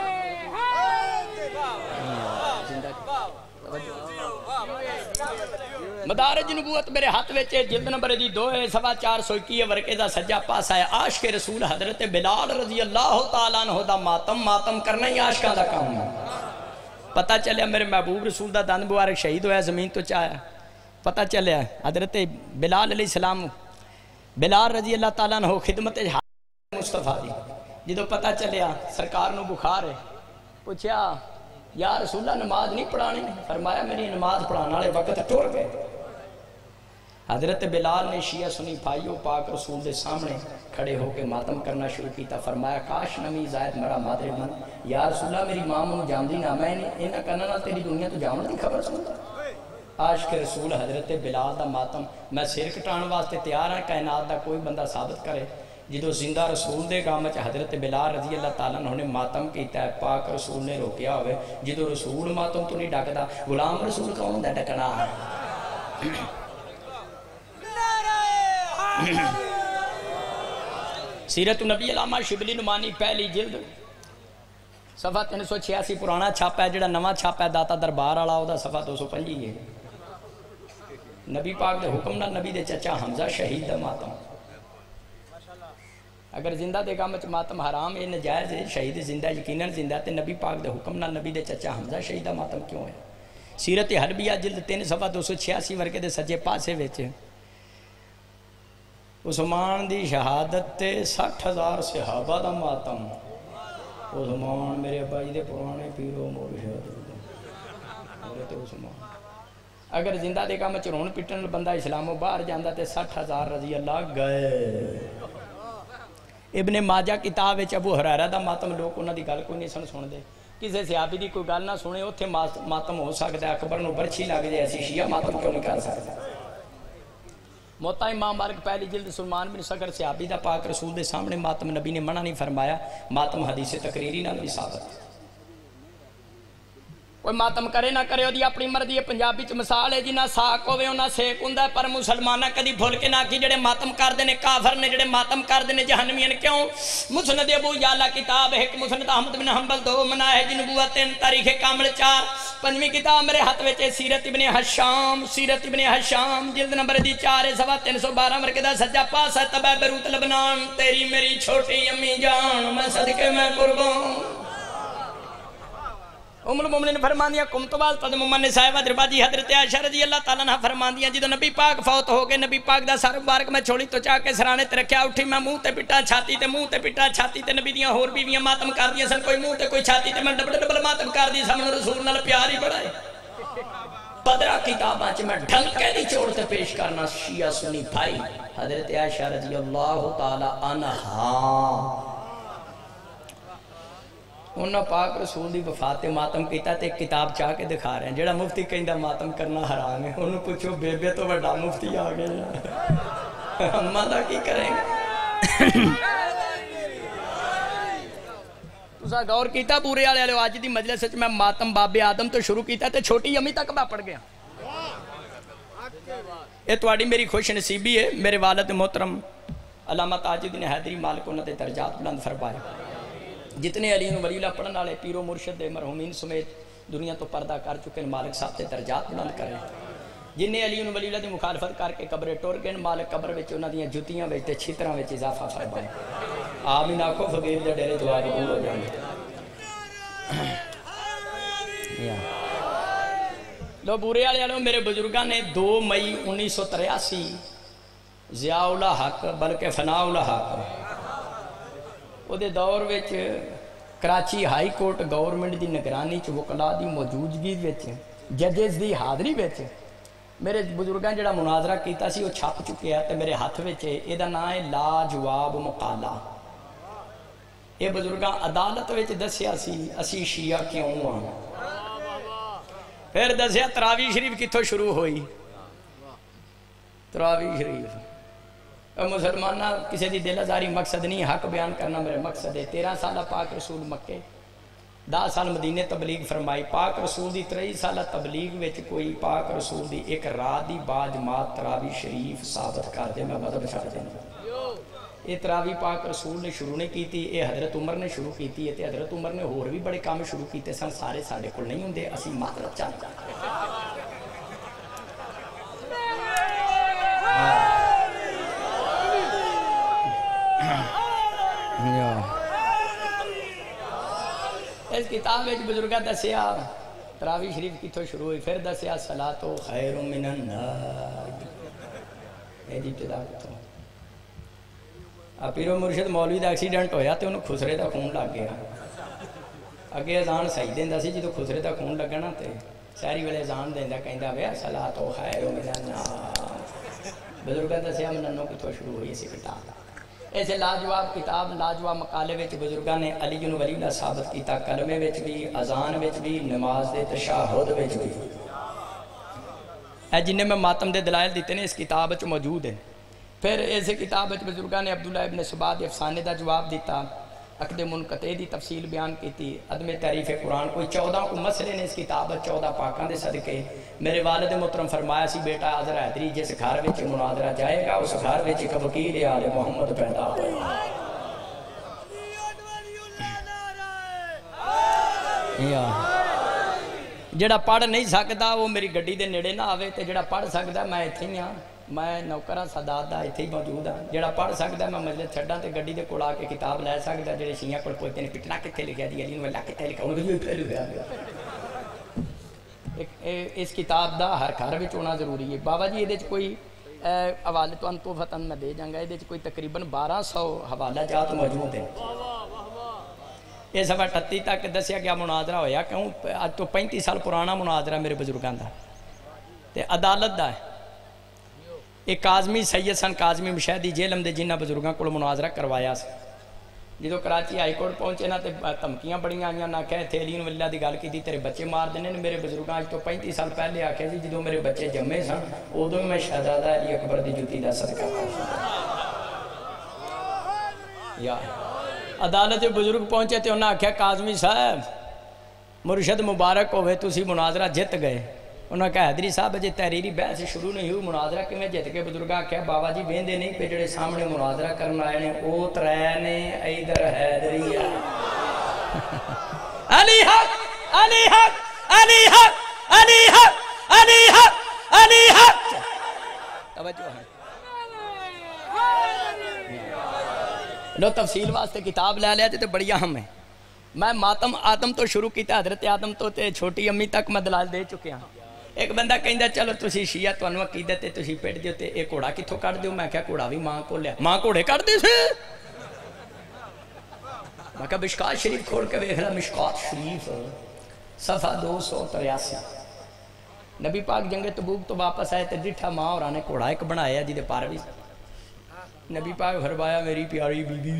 مدارج نبوت میرے ہاتھ ویچے جلد نمبر دی دو ہے سوا چار سو اکی ورقے دا سجا پاس ہے عاشق رسول حضرت بلال رضی اللہ تعالیٰ عنہ دا ماتم ماتم کرنا ہی عاشقاں دا کام ہے پتہ چلیا میرے محبوب رسول دا دند مبارک شہید ہویا زمین تو چاہیا پتہ چلیا حضرت بلال علیہ السلام بلال رضی اللہ تعالیٰ عنہ خدمت مصطفیٰ دی جدو پتہ چلیا سرکار نو بخار ہے پوچھیا یا رسول اللہ نماز نہیں پڑھانی فرمایا میری نماز پڑھانا والے وقت ٹور گئے حضرت بلال نے شیعہ سنی بھائیو پاک رسول دے سامنے کھڑے ہو کے ماتم کرنا شروع کیتا فرمایا کاش نمی زائد مرا مادر من یا رسول اللہ میری ماں منو جام دی نا میں انہا کرنا نا تیری دنیا تو جامن دی خبر سنتا عاشق رسول حضرت بلال دا ماتم میں سیر کٹان واسطے تیار ہیں کائنات دا کوئی بندہ ثابت کرے جدو زندہ رسول دے گام چا حضرت بلال رضی اللہ تعالیٰ نے ماتم کیتا ہے پاک رسول نے روکیا ہوئے جدو رسول ماتم تو نہیں ڈاکتا غلام رسول کون دا ڈکنا ہے سیرت نبی علامہ شبلی نمانی پہلی جلد صفحہ تین سو چھیاسی پرانا چھاپا ہے جڑا نواں چھاپا ہے داتا دربار آلا ہوتا صفحہ دو سو پنجی ہے نبی پاک دے حکم نہ نبی دے چچا حمزہ شہید دا ماتم اگر زندہ دے گامت ماتم حرام ہے نجائز ہے شہید زندہ یقیناً زندہ تے نبی پاک دے حکم نہ نبی دے چچا حمزہ شہید دا ماتم کیوں ہے سیرت حربیہ جلد تین صفحہ دو سو چھیاسی ورکے دے سجے پاسے ویچے عثمان دی شہادت تے سٹھ ہزار صحابہ دا ماتم عثمان میرے بھائی دے پرانے پیرو مرشد حضرت عثمان اگر زندہ دے کا میں چرون پٹن بندہ اسلام و باہر جاندہ تے سٹھ ہزار رضی اللہ گئے ابن ماجہ کتاب وچ ابو ہریرہ دا ماتم لوگ انہاں دی گل کوئی نہیں سن سن دے کسی صحابی دی کوئی گل نہ سنے اوتھے ماتم ہو سکتا ہے اکبر نو برچھی لگ جائے ایسی شیعہ ماتم کیوں نہیں کر سکتا موتا امام مالک پہلی جلد سلمان بن سگر صحابی دا پاک رسول دے سامنے ماتم نبی نے منع نہیں فرمایا ماتم حدیث تقریری نہ بھی ثابت کوئی ماتم کرے نہ کرے دی اپنی مرضی ہے پنجابی چ مثال ہے جنہ ساک ہوئے انہاں سیک ہوندا ہے پر مسلمانہ کدی بھول کے نہ کی جڑے ماتم کر دے نے کافر نے جڑے ماتم کر دے نے جہنمین کیوں مسند ابو یعلا کتاب ایک مسند احمد بن حنبل دو مناہج نبوت تین تاریخ کامل چار پنجویں کتاب میرے ہاتھ وچ سیرت ابن حشام سیرت ابن حشام جلد نمبر دی چار سوا تین سو بارہ مرکے دا سجا پاس ہے تبہ بیروت لبنان تیری میری چھوٹی امی جان میں صدقے میں قربان ام المومنین فرماندیاں کمتوال تدم من نساء و درباجی حضرت عائشہ رضی اللہ تعالیٰ عنہ فرماندیاں جدو نبی پاک فوت ہو گئے نبی پاک دا سر مبارک میں چھوڑی تو چاہ کے سرانے تے رکھیا اٹھی میں منہ تے پٹا چھاتی تے منہ تے پٹا چھاتی تے نبی دیاں ہور بیویاں ماتم کر دیاں سن کوئی منہ تے کوئی چھاتی تے میں ڈبل ڈبل ماتم کر دی سامنے رسول نال پیار ہی بڑھائے بدرہ کتاباں چ میں ڈھنکے دی چوڑ تے پیش کرنا شیعہ سنی بھائی حضرت عائشہ رضی اللہ تعالیٰ عنہا انہاں پاک رسول دی وفات ماتم کیتا تے ایک کتاب چاہ کے دکھا رہے ہیں جڑا مفتی کہندا ماتم کرنا حرام ہے انہوں پوچھو بے بے تو بڑا مفتی آ گیا ہم دا کی کریں گے تسا غور کیتا پورے والے والے اج دی مجلس وچ میں ماتم باب آدم تو شروع کیتا تے چھوٹی امی تک باپڑ گیا اے تواڈی میری خوش نصیبی ہے میرے والد محترم علامہ تاج الدین حیدری مالک انہاں دے درجات بلند فرمائے جتنے علی ولی اللہ پڑھن والے پیرو مرشد دے مرحومین سمیت دنیا تو پردہ کر چکے مالک صاحب تے درجات بلند کریں جن نے علی ولی اللہ دی مخالفت کر کے قبر ٹور گئے مالک قبر وچ انہاں دیاں جوتیاں وچ تے چھتراں وچ اضافہ فرمائے آمین آکھو فقیر دے ڈیرے دعا قبول ہو جائے لو بورے والے والوں میرے بزرگاں نے دو مئی انیس سو تریاسی ضیاء الحق بلکہ فناء الحق وہ دے دور وچ کراچی ہائی کورٹ گورنمنٹ دی نگرانی چ وکلا دی موجودگی وچ ججز دی حاضری وچ میرے بزرگاں جڑا مناظرہ کیتا سی وہ چھپ چکے ہے تے میرے ہاتھ وچ اے دا نام ہے لا جواب مقالہ اے بزرگاں عدالت وچ دسیا سی اسی شیعہ کیوں ہاں پھر دسیا تراویح شریف کتھوں شروع ہوئی تراویح شریف مسلمانہ کسی دی دل ازاری مقصد نہیں حق بیان کرنا میرے مقصد ہے تیرہ سالہ پاک رسول مکے دس سال مدینے تبلیغ فرمائی، پاک رسول دی تری سالہ تبلیغ وچ کوئی پاک رسول دی ایک رات دی با جماعت تراوی شریف ثابت کر دے میں مذہب چھڑ دینا۔ یہ تراوی پاک رسول نے شروع نہیں کی تھی، یہ حضرت عمر نے شروع کی تھی، یہ حضرت عمر نے اور بھی بڑے کام شروع کیتے سن، سارے ساڑھے کل نہیں ہوندے، اسی معذرت چاہتا اس کتاب میں بزرگہ دسیا تراوی شریف کتوں شروع ہوئی، پھر دسیا صلاۃ خیر من النار، یہ جی ابتدا کتوں پیرو مرشد مولوی دا ایکسیڈنٹ ہویا تو انہوں خسرے دا خون لگ گیا، اگے اذان صحیح دیندہ سی جدو خسرے دا خون لگنا تے ساری ویلے اذان دیندہ کہندہ ویا صلاۃ خیر من النار۔ بزرگہ دسیا مننوں کتوں شروع ہوئی اسی کتاب، ایسے لاجواب کتاب لاجواب مقالے وچ بزرگاں نے علی جن ولی اللہ ثابت کیتا، کلمے وچ بھی، اذان وچ بھی، نماز دے تشہد وچ بھی، اے جنہیں میں ماتم دے دلائل دیتے ہیں اس کتاب وچ موجود ہیں۔ پھر ایسے کتاب وچ بزرگاں نے عبداللہ ابن سبا دے افسانے دا جواب دیتا، عقد منقطع دی تفصیل بیان کیتی، عدم تعریف قرآن، کوئی چودہ کو مسئلے نے اس کتاب چودہ پاکاں دے صدقے۔ میرے والد محترم فرمایا سی بیٹا حضر حیدری جس گھر وچ مناظرہ جائے گا اس گھر وچ ایک وکیل آل محمد پیدا ہوئے جڑا پڑھ نہیں سکتا وہ میری گڈی دے نیڑے نہ آوے، تے جڑا پڑھ سکتا میں ایتھے ہی ہاں، میں نوکراں سادات دا ایتھے ہی موجود ہاں، جڑا پڑھ سکتا میں مجلس چھڈاں تے گڈی دے کول آ کے کتاب لے سکتا، جڑے شیعہ کول پوچھتے نے پٹنا کتھے لکھیا دی علی نو اللہ کتھے لکھا، انہوں نے ایتھے لکھیا گیا۔ اس کتاب دا ہر گھر وچ ہونا ضروری ہے۔ بابا جی یہ کوئی حوالے تو ان تو فتن میں دے جاؤں گا، یہ کوئی تقریباً بارہ سو حوالہ جات موجود ہیں۔ یہ سب اٹھتی تک دسیا گیا مناظرہ ہویا، کیوں آج تو پینتی سال پرانا مناظرہ میرے بزرگاں دا تے عدالت دا ہے۔ ایک کاظمی سید سن کاظمی مشاہدی جیلم دے جنہ بزرگاں کو مناظرہ کروایا سے، جدو کراچی ہائی کورٹ پہنچے نا تے دھمکیاں بڑیاں آئیاں، نہ کہے تھے علی واللہ دی گل کی دی تیرے بچے مار دینے نے۔ میرے بزرگاں آج تو پینتی سال پہلے آکھے جی جدو میرے بچے جمے سن ادو میں شہزادہ علی اکبر دی جوتی دا صدقہ یا عدالت بزرگ پہنچے تے انہاں آکھیا کاظمی صاحب مرشد مبارک ہوئے تسی مناظرہ جت گئے، انہاں کہا حیدری صاحب جے تحریری بحث شروع نہیں ہوئی مناظرہ کہ میں جت کے بزرگاں کہا بابا جی بیندے نہیں پہ جڑے سامنے مناظرہ کرنا آئے نے او ترینے ایدر حیدری علی حق علی حق علی حق علی حق علی حق علی حق توجہ ہے لو تفصیل واسطے کتاب لے لیا تے بڑی اہم ہے۔ میں ماتم آدم تو شروع کیتا، حضرت آدم تو تے چھوٹی امی تک میں دلال دے چکے ہاں۔ ایک بندہ کہندہ چلو تسی شیعہ تو انو عقیدت تے تسی پیٹ دیو تے ایک گھوڑا کتھوں کٹ دیو، میں کہا گھوڑا بھی ماں کو لیا، ماں گھوڑے کٹ دی سے۔ میں کہا مشکات شریف کھوڑ کے ویکھنا، مشکات شریف صفحہ دو سو تریاسی، نبی پاک جنگ تبوک تو واپس آئے تے ڈٹھا ماں اور آنے گھوڑا ایک بنایا جی دے پار بھی نبی پاک فرمایا میری پیاری بی بی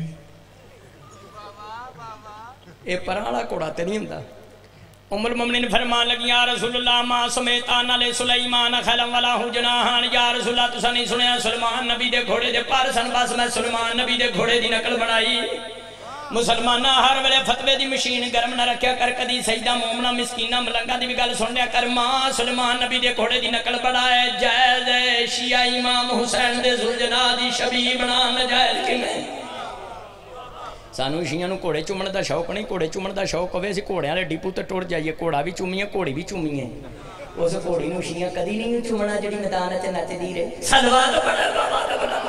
اے پرانا گھوڑا تے نہیں ہوندا۔ ام المؤمنین فرمان لگی یا رسول اللہ ما سمیتان علی سلیمان خلم ولا جناحان، یا رسول اللہ تسا نہیں سنیا سلیمان نبی دے گھوڑے دے پار سن، بس میں سلیمان نبی دے گھوڑے دی نقل بنائی۔ مسلمانہ ہر ویلے فتوے دی مشین گرم نہ رکھیا کر، کدی سجدہ مومنہ مسکینہ ملنگا دی بھی گل سن لیا کر، ماں سلیمان نبی دے گھوڑے دی نقل بنائے جائز ہے، شیعہ امام حسین دے ذوالجناح دی شبیہ بنا نجائز کی میں۔ سانو شیعہ نو گھوڑے چومن دا شوق نہیں، گھوڑے چومن دا شوق ہوئے اسی گھوڑے والے ڈپو تے ٹر جائیے، گھوڑا بھی چومیے گھوڑی بھی چومیے، اس گھوڑی نو شیعہ کدی نہیں چومنا جڑی میدان وچ نچدی رہے۔ صلوات پڑھو بابا دا بلند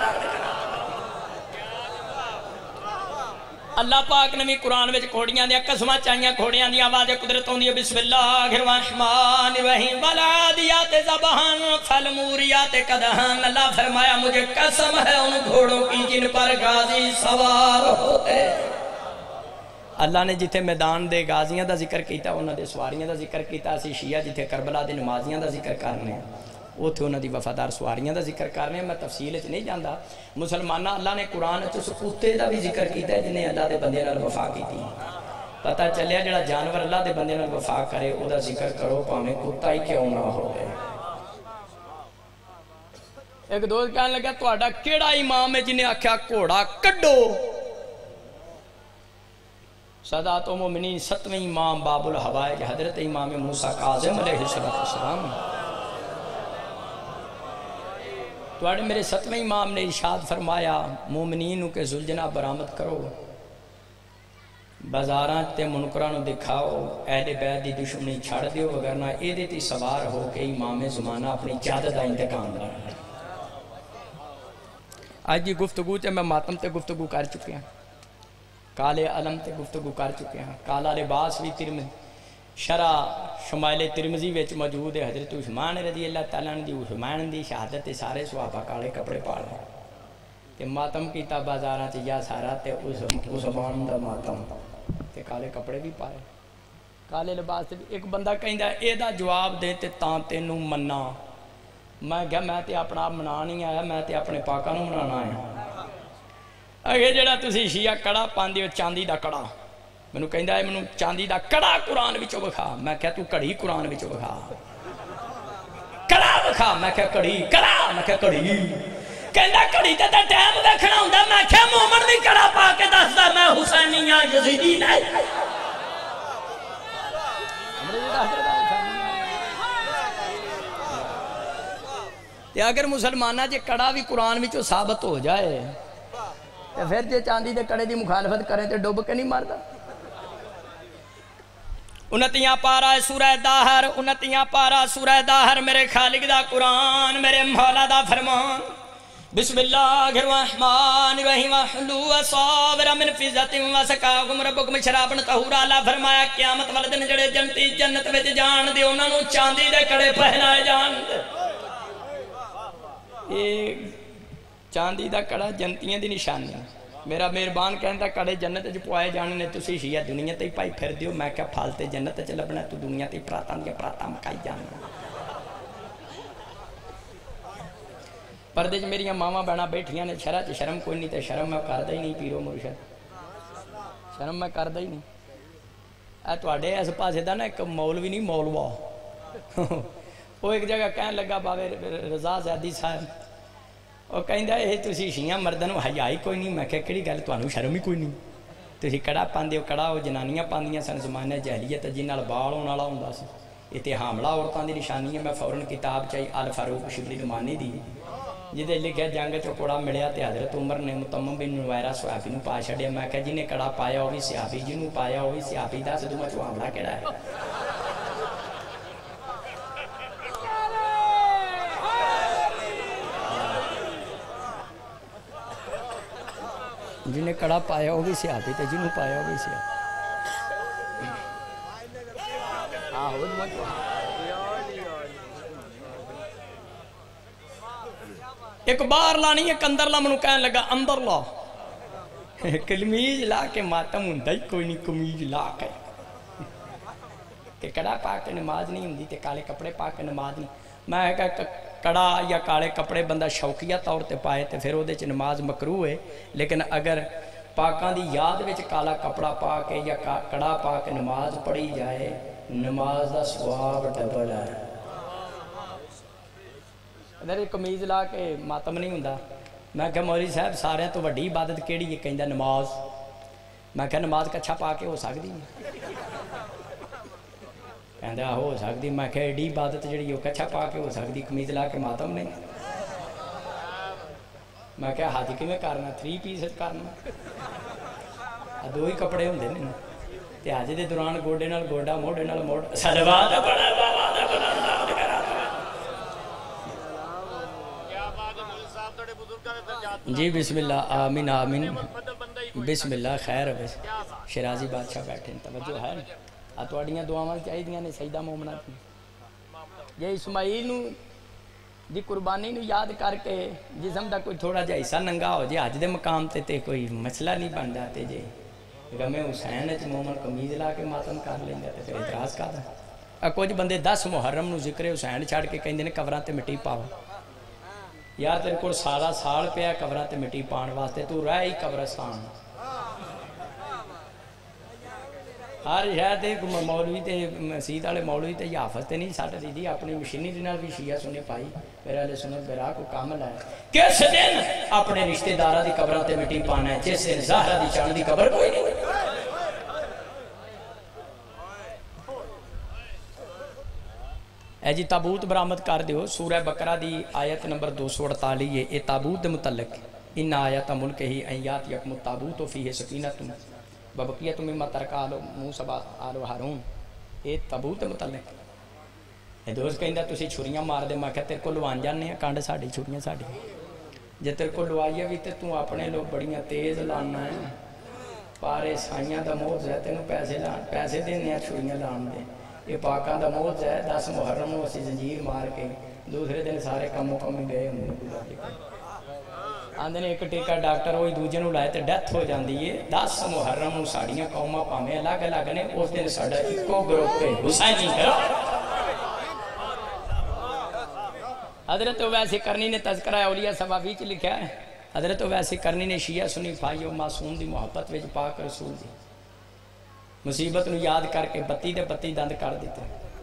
اللہ پاک نے بھی قرآن وچ گھوڑیاں دیا قسمہ چاہیاں، گھوڑیاں دیا آواز قدرت ہوندی ہے بسم اللہ الرحمن الرحیم والعادیات ضبحان فالموریات قدحان۔ اللہ فرمایا مجھے قسم ہے ان گھوڑوں کی جن پر غازی سوار ہوتے۔ اللہ نے جتھے میدان دے غازیاں دا ذکر کیتا انہاں دے سواریاں دا ذکر کیتا، اسی شیعہ جتھے کربلا دے نمازیاں دا ذکر کرنے ہیں اوتھے انہاں دی وفادار سواریاں دا ذکر کرنے ہیں۔ میں تفصیل وچ نہیں جاندا، مسلمانہ اللہ نے قرآن وچ اس کتے دا بھی ذکر کیتا ہے جنہیں اللہ دے بندے نال وفا کیتی، پتہ چلیا جڑا جانور اللہ دے بندے نال وفا کرے او دا ذکر کرو پاویں کتا ہی کیوں نہ ہوئے۔ ایک دوست کہنے لگا تہاڈا کیڑا امام ہے جنہیں آکھیا گھوڑا کڈو؟ سادات و مومنین ستویں امام باب الحوائج حضرت امام موسیٰ کاظم علیہ السلام توڑے میرے ستویں امام نے ارشاد فرمایا مومنین کے زلجنہ برآمد کرو بازاراں تے منکراں دکھاؤ اہل بیت دی دشمنی چھڑ دیو وگرنہ ایدے تی سوار ہو کے امام زمانہ اپنی جادت دا انتقام کرنا۔ آج کی گفتگو تے میں ماتم تے گفتگو کر چکے ہیں، کالے علم تے گفتگو کر چکے ہیں، کالا لباس بھی ترمذی شرع شمائل ترمذی وچ موجود ہے، حضرت عثمان رضی اللہ تعالیٰ عنہ دی عثمان دی شہادت تے سارے صحابہ کالے کپڑے پا رہے ہیں تے ماتم کیتا بازاراں تے یا سارا تے عثمان دا ماتم تے کالے کپڑے بھی پائے کالے لباس تے ایک بندہ کہندا اے دا جواب دے تے تاں تینوں مننا میں کہا میں تے اپنا آپ منا نہیں آیا میں تے اپنے پاکاں نوں منانا آیا اگے جڑا تسی شیعہ کڑا پاندے ہو چاندی دا کڑا مینوں کہندا ہے مینوں چاندی دا کڑا قرآن وچوں وکھا میں کہا تو کڑی قرآن وچوں وکھا کڑا وکھا میں کہا کڑی کڑا میں کہا کڑی کہندا کڑی تے تے ٹائم ویکھنا ہوندا میں کہا مومن دی کڑا پا کے دسدا میں حسینی ہاں یزیدی نہیں تے اگر مسلمانہ جے کڑا بھی قرآن وچوں ثابت ہو جائے تے پھر جے چاندی دے کڑے دی مخالفت کریں تے ڈوب کے نہیں ماردا انتیاں پارا سورہ داہر انتیاں پارا سورہ داہر میرے خالق دا قرآن میرے مولا دا فرمان بسم اللہ الرحمن الرحیم وحلو صابر من فزت وسقاکم ربکم شرابا طہورا اللہ فرمایا قیامت والے دن جڑے جنتی جنت وچ جان دے انہاں نوں چاندی دے کڑے پہنائے جان دے یہ چاندی دا کڑا جنتیاں دی نشانی میرا مہربان کہندا کڑے جنت وچ پوائے جانے نے تسی شیعہ دنیا تے پائی پھر دیو میں کہ پھالتے جنت وچ لبنا تو دنیا تے پراتاں دی پراتا مکائی جانا پردے وچ میری ماواں بہناں بیٹھیاں نے شرع تے شرم کوئی نہیں تے شرم میں کردا ہی نہیں پیرو مرشد شرم میں کردا ہی نہیں اے تواڈے اس پاسے دا نا ایک مولوی نہیں مولوا وہ ایک جگہ کہن لگا باوے رضا زیادی صاحب وہ کہندا اے تسی شیعہ مرداں نوں حیا ہی کوئی نہیں میں کہ کیڑی گل تانوں شرم ہی کوئی نہیں تسی کڑا پاندے ہو کڑا وہ جنانیاں پاندیاں سن زمانے جاہلیت جن نال بال ہون والا ہوندا سی یہ تے حاملہ عورتاں دی نشانی ہے میں فوراً کتاب چاہی الفاروق شبلی نعمانی دی جدے لکھیا جنگ چ کوڑا ملیا تے حضرت عمر نے متمم بن نویرہ صحابی نوں پا چھڈیا میں کہ جنے کڑا پایا وہ بھی صحابی جنوں پایا وہ بھی صحابی دس دو میں حاملہ کیڑا ہے جنہیں کڑا پایا وہ بھی صحابی تے جنوں پایا وہ بھی صحابی ایک بار لانی ایک اندر لا منو کہنے لگا اندر لا کلمیج لا کے ماتم ہوندا ہی کوئی نہیں کمیج لا کے کہ کڑا پا کے نماز نہیں ہوندی تے کالے کپڑے پا کے نماز نہیں میں کہا کڑا یا کالے کپڑے بندہ شوقیہ طور تے پائے تے پھر اودے چ نماز مکروہ ہے لیکن اگر پاکاں دی یاد وچ کالا کپڑا پا کے یا کڑا پا کے نماز پڑھی جائے نماز دا ثواب ڈبل ہے ادھر قمیض لا کے ماتم نہیں ہوندا میں کہا مولوی صاحب سارے تو وڈی عبادت کیڑی ہے کہندا نماز میں کہا نماز کچھا پا کے ہو سکدی ہے کہندا ہو سکدی میں کہا ایڈی عبادت جڑی وہ کچھا پا کے ہو سکدی قمیض لا کے ماتم نہیں میں کہا حج کیویں کرنا تھری پیس کرنا دو ہی کپڑے ہوندے نے تے حج دے دوران گوڈے نال گوڈا موڈے نال موڈ صلوات پڑھ بابا دا بلند جی بسم اللہ آمین آمین بسم اللہ خیر شرازی بادشاہ بیٹھے توجہ ہے نا تواڈیاں دعاواں چاہیدیاں نے سیدہ مومنہ کی یہ اسماعیل نو دی قربانی نو یاد کر کے جسم دا کوئی تھوڑا جہا حصہ ننگا ہو جائے حج دے مقام تے تے کوئی مسئلہ نہیں بن جاتے جے غم حسین وچ مومن قمیض لا کے ماتم کر لیندا تے پھر اعتراض کردا کچھ بندے دس محرم نو ذکر حسین چھڑ کے کہندے نے قبراں تے مٹی پاؤ یار تیرے کو سارا سال پیا قبراں تے مٹی پان واسطے تو رہ ہی قبرستان ہر شاید ایک مولوی تے مسجد والے مولوی تے حافظ تے نہیں سٹ دی اپنی مشینی دے نال بھی شیعہ سنی پائی پھر اہل سنت برا کو کامل ہے کس دن اپنے رشتہ داراں دی قبراں تے مٹی پانا ہے جس دن زہرا دی چاند دی قبر کوئی نہیں اے جی تابوت برآمد کر دیو سورہ بقرہ دی آیت نمبر دو سو اڑتالی ہے یہ تابوت دے متعلق ان آیات ملک ہی ایات یکم التابوت فیہ سکینۃ وبقیۃ مما ترک آل موسیٰ آل ہارون یہ تابوت دے متعلق یہ دوست کہندا تسی چھریاں مار دے میں کہ تیرے کو لوان جانے ہیں کانڈ ساڈی چھریاں ساڈی جے تیرے کو لوائیے بھی تے تو اپنے لوگ بڑیاں تیز لانا ہے پارے سائیاں دا موز ہے تینوں پیسے لان پیسے دینے ہیں چھریاں لان دے یہ پاکاں دا موز ہے دس محرم نو اسی زنجیر مار کے دوسرے دن سارے کموں کمی گئے ہوں آندھے نے ایک ٹیکہ ڈاکٹر ہوئی دوجے نو لائے تے ڈیتھ ہو جاندی ہے دس محرم نو ساڑیاں قومہ پامیں الگ الگ نے اس دن ساڑا ایکو گروپ پہ حسینی کرو حضرت ویسے کرنی نے تذکرہ اولیاء صحابی چ لکھا ہے حضرت ویسے کرنی نے شیعہ سنی بھائیو معصوم دی محبت وچ پاک رسول دی مصیبت نو یاد کر کے بتی دے بتی دند کر دیتے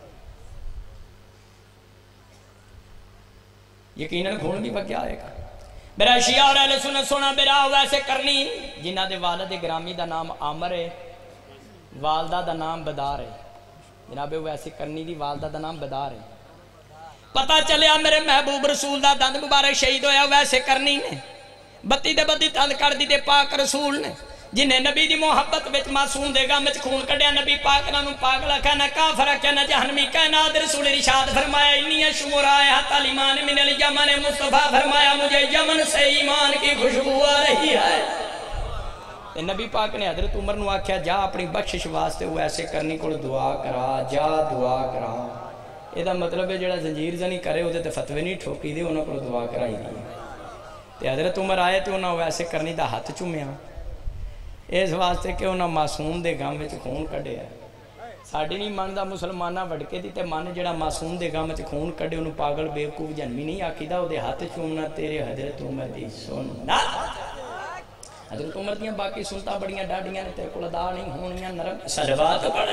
یقیناً خون بھی بگیا آئے گا میرا شیعہ اور اہل سنت سونا میرا ویسے کرنی جنہ دے والد گرامی دا نام عامر ہے والدہ دا نام بدار ہے جناب ویسے کرنی دی والدہ دا نام بدار ہے پتہ چلیا میرے محبوب رسول دا دند مبارک شہید ہویا ویسے کرنی نے بتی دے بتی دند کر دی دے پاک رسول نے جنہیں نبی دی محبت وچ معصوم دے گا وچ خون کڈیا نبی پاک نانو پاگلا کہنا کافر کہنا جہنمی کہنا رسول ارشاد فرمایا انی شمر آیا حتی ایمان من الیمن مصطفیٰ فرمایا مجھے یمن سے ایمان کی خوشبو آ رہی ہے نبی پاک نے حضرت عمر نو آکھیا جا اپنی بخشش واسطے وہ ایسے کرنی کو دعا کرا جا دعا کرا یہ دا مطلب ہے جڑا زنجیر زنی کرے وہ تے فتوی نہیں ٹھوکی دی انہوں کو دعا کرائی دی تے حضرت عمر آئے تے انہوں ویسے کرنی دا ہاتھ چومیا اس واسطے کہ انہوں معصوم دے گام وچ خون کڈے ہے ساڈی نہیں مندا مسلمانہ وڑکے دی تے من جڑا معصوم دے گام وچ خون کڈے انہوں پاگل بیوقوف جنمی نہیں آکھیدا او دے ہاتھ چومنا تیرے حضرت عمر دی سنت حضرت عمر دیاں باقی سنتاں بڑیاں ڈاڈیاں نے تیرے کول ادا نہیں ہونیاں نرم صلوات پڑھ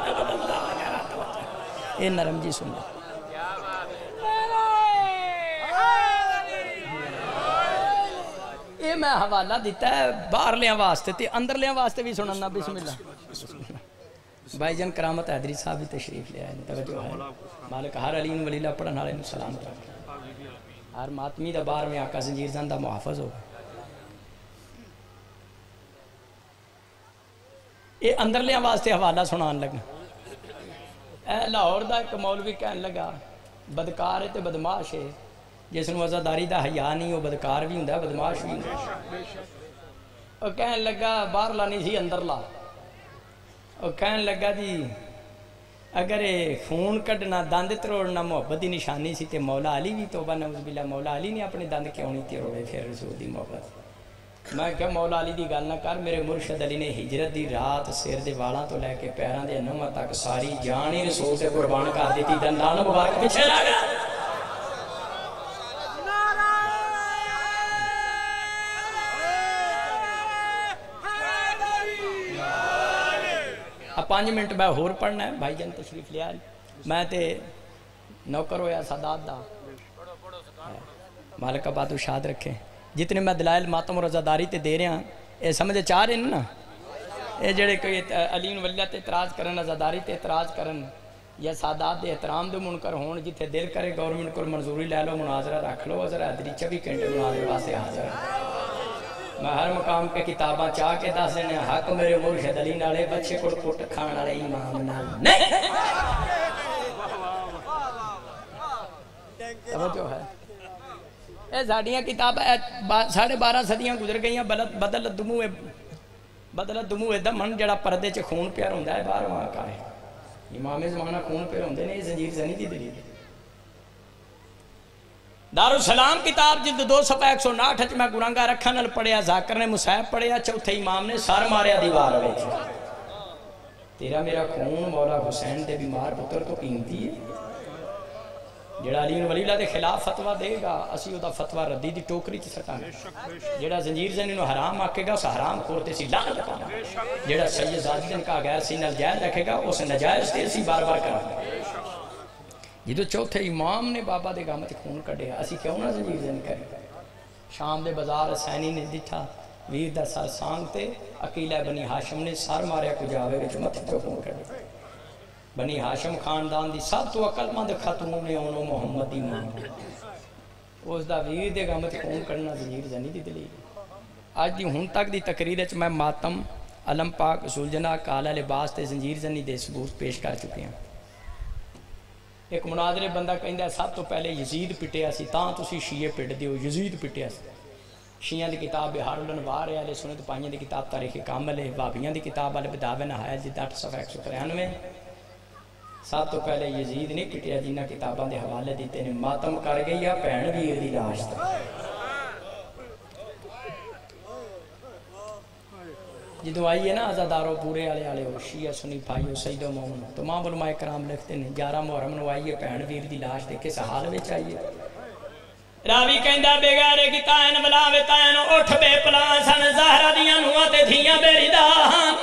اے نرم جی سنت یہ میں حوالہ دیتا ہے باہر لیاں واسطے تے اندر لیاں واسطے بھی سننا بسم اللہ بھائی جان کرامت حیدری صاحب بھی تشریف لے آئے توجہ ہے مالک ہر علی ولی اللہ پڑھن والے نو سلام کرے ہر ماتمی دا بار میں آقا زنجیر زن دا محافظ ہو یہ اندر لیاں واسطے حوالہ سنان لگا اے لاہور دا ایک مولوی کہن لگا بدکار ہے تے بدماش ہے جس نو عزاداری دا حیا نہیں وہ بدکار بھی ہوندا بدماش بھی ہوندا او کہن لگا باہر لا نہیں سی اندر لا او کہن لگا جی اگر خون کڈنا دند تروڑنا محبت دی نشانی سی تے مولا علی بھی توبہ نعوذ باللہ مولا علی نے اپنے دند کیوں نہیں تروڑے پھر رسول دی محبت میں کہ مولا علی دی گل نہ کر میرے مرشد علی نے ہجرت دی رات سر دے والاں تو لے کے پیراں دے انہاں تک ساری جان ہی رسول تے قربان کر دیتی دنداں مبارک پیچھے لا گیا اب پانچ منٹ میں ہور پڑھنا ہے بھائی جان تشریف لیا میں تے نوکر ہویا سادات دا مالک آباد شاد رکھے جتنے میں دلائل ماتم اور رضاداری تے دے رہے ہیں یہ سمجھے چاہ رہے ہیں نا یہ جڑے کوئی علی ولیہ تے اعتراض کرن رضاداری تے اعتراض کرن یا سادات دے احترام دے منکر ہون جتھے دل کرے گورنمنٹ کو منظوری لے لو مناظرہ رکھ لو حضرت حیدری چوبی گھنٹے مناظرے واسطے حاضر میں ہر مقام کے کتاباں چاہ کے دس دینے حق میرے مرشد علی نالے بچے کو کٹ کھان والے امام نال نہیں توجہ ہے اے ساڑیاں کتاب ساڑھے بارہ صدیاں گزر گئیاں بدل دموع بدل دموع دمن جڑا پردے چ خون پیار ہوندا ہے باہر وہاں کا ہے امام زمانہ خون پیار ہوندے نے یہ زنجیر زنی دی دلیل دارالسلام کتاب جلد دو صفحہ ایک سو اناٹھ میں گناہگار رکھا نل پڑھیا ذاکر نے مصیب پڑھیا چوتھے امام نے سار ماریا دیوار وچ تیرا میرا خون مولا حسین دے بیمار پتر تو قیمتی ہے جڑا علی ولی اللہ دے خلاف فتوہ دے گا اسی او دا فتوہ ردی دی ٹوکری چ سٹانا جڑا زنجیر زنی نو حرام آکے گا اس حرام خور تے سی لعنت پانا جڑا سید زاجدن کا غیر سی نال جائز رکھے گا اس نجائز تے سی بار بار کرانا جدو چوتھے امام نے بابا دے گامت خون کڈے اسی کیوں نہ زنجیر زنی کریں شام دے بازار حسینی نے دٹھا ویر دا سر سانگ تے عقیلہ بنی ہاشم نے سر ماریا کو جاوے وچ مت تو خون کڈے بنی ہاشم خاندان دی سب تو عقل مند خاتون نے انہوں محمد دی ماں اس دا ویر دے غم تے کون کرنا زنجیر زنی دی دلیل آج دی ہن تک دی تقریر وچ میں ماتم علم پاک اصول جنا کالا لباس تے زنجیر زنی دے ثبوت پیش کر چکے ہیں ایک مناظرے بندہ کہندا سب تو پہلے یزید پٹیا سی تاں تسی شیعہ پٹ دیو یزید پٹیا سی شیعہ دی کتاب بہار الانوار ہے اہل سنت پائیاں دی کتاب تاریخ کامل ہے بابیاں دی کتاب البداء نہایت جلد آٹھ صفحہ ایک سو ترانوے سب تو پہلے یزید نہیں پٹیا جنہ کتاباں دے حوالے دیتے نے ماتم کر گئی یا بہن ویر دی لاش تک جدو آئی ہے نا آزادارو پورے آلے آلے ہو شیعہ سنی بھائیو سید و مومن تمام علماء کرام لکھتے ہیں گیارہ محرم نو آئی ہے بہن ویر دی لاش دے کس حال میں چاہیے راوی کہندہ بغیر کی تائن بلاوے تائن اٹھ بے پلان سن زہرہ دیاں نوہ تے دھیاں بے ردان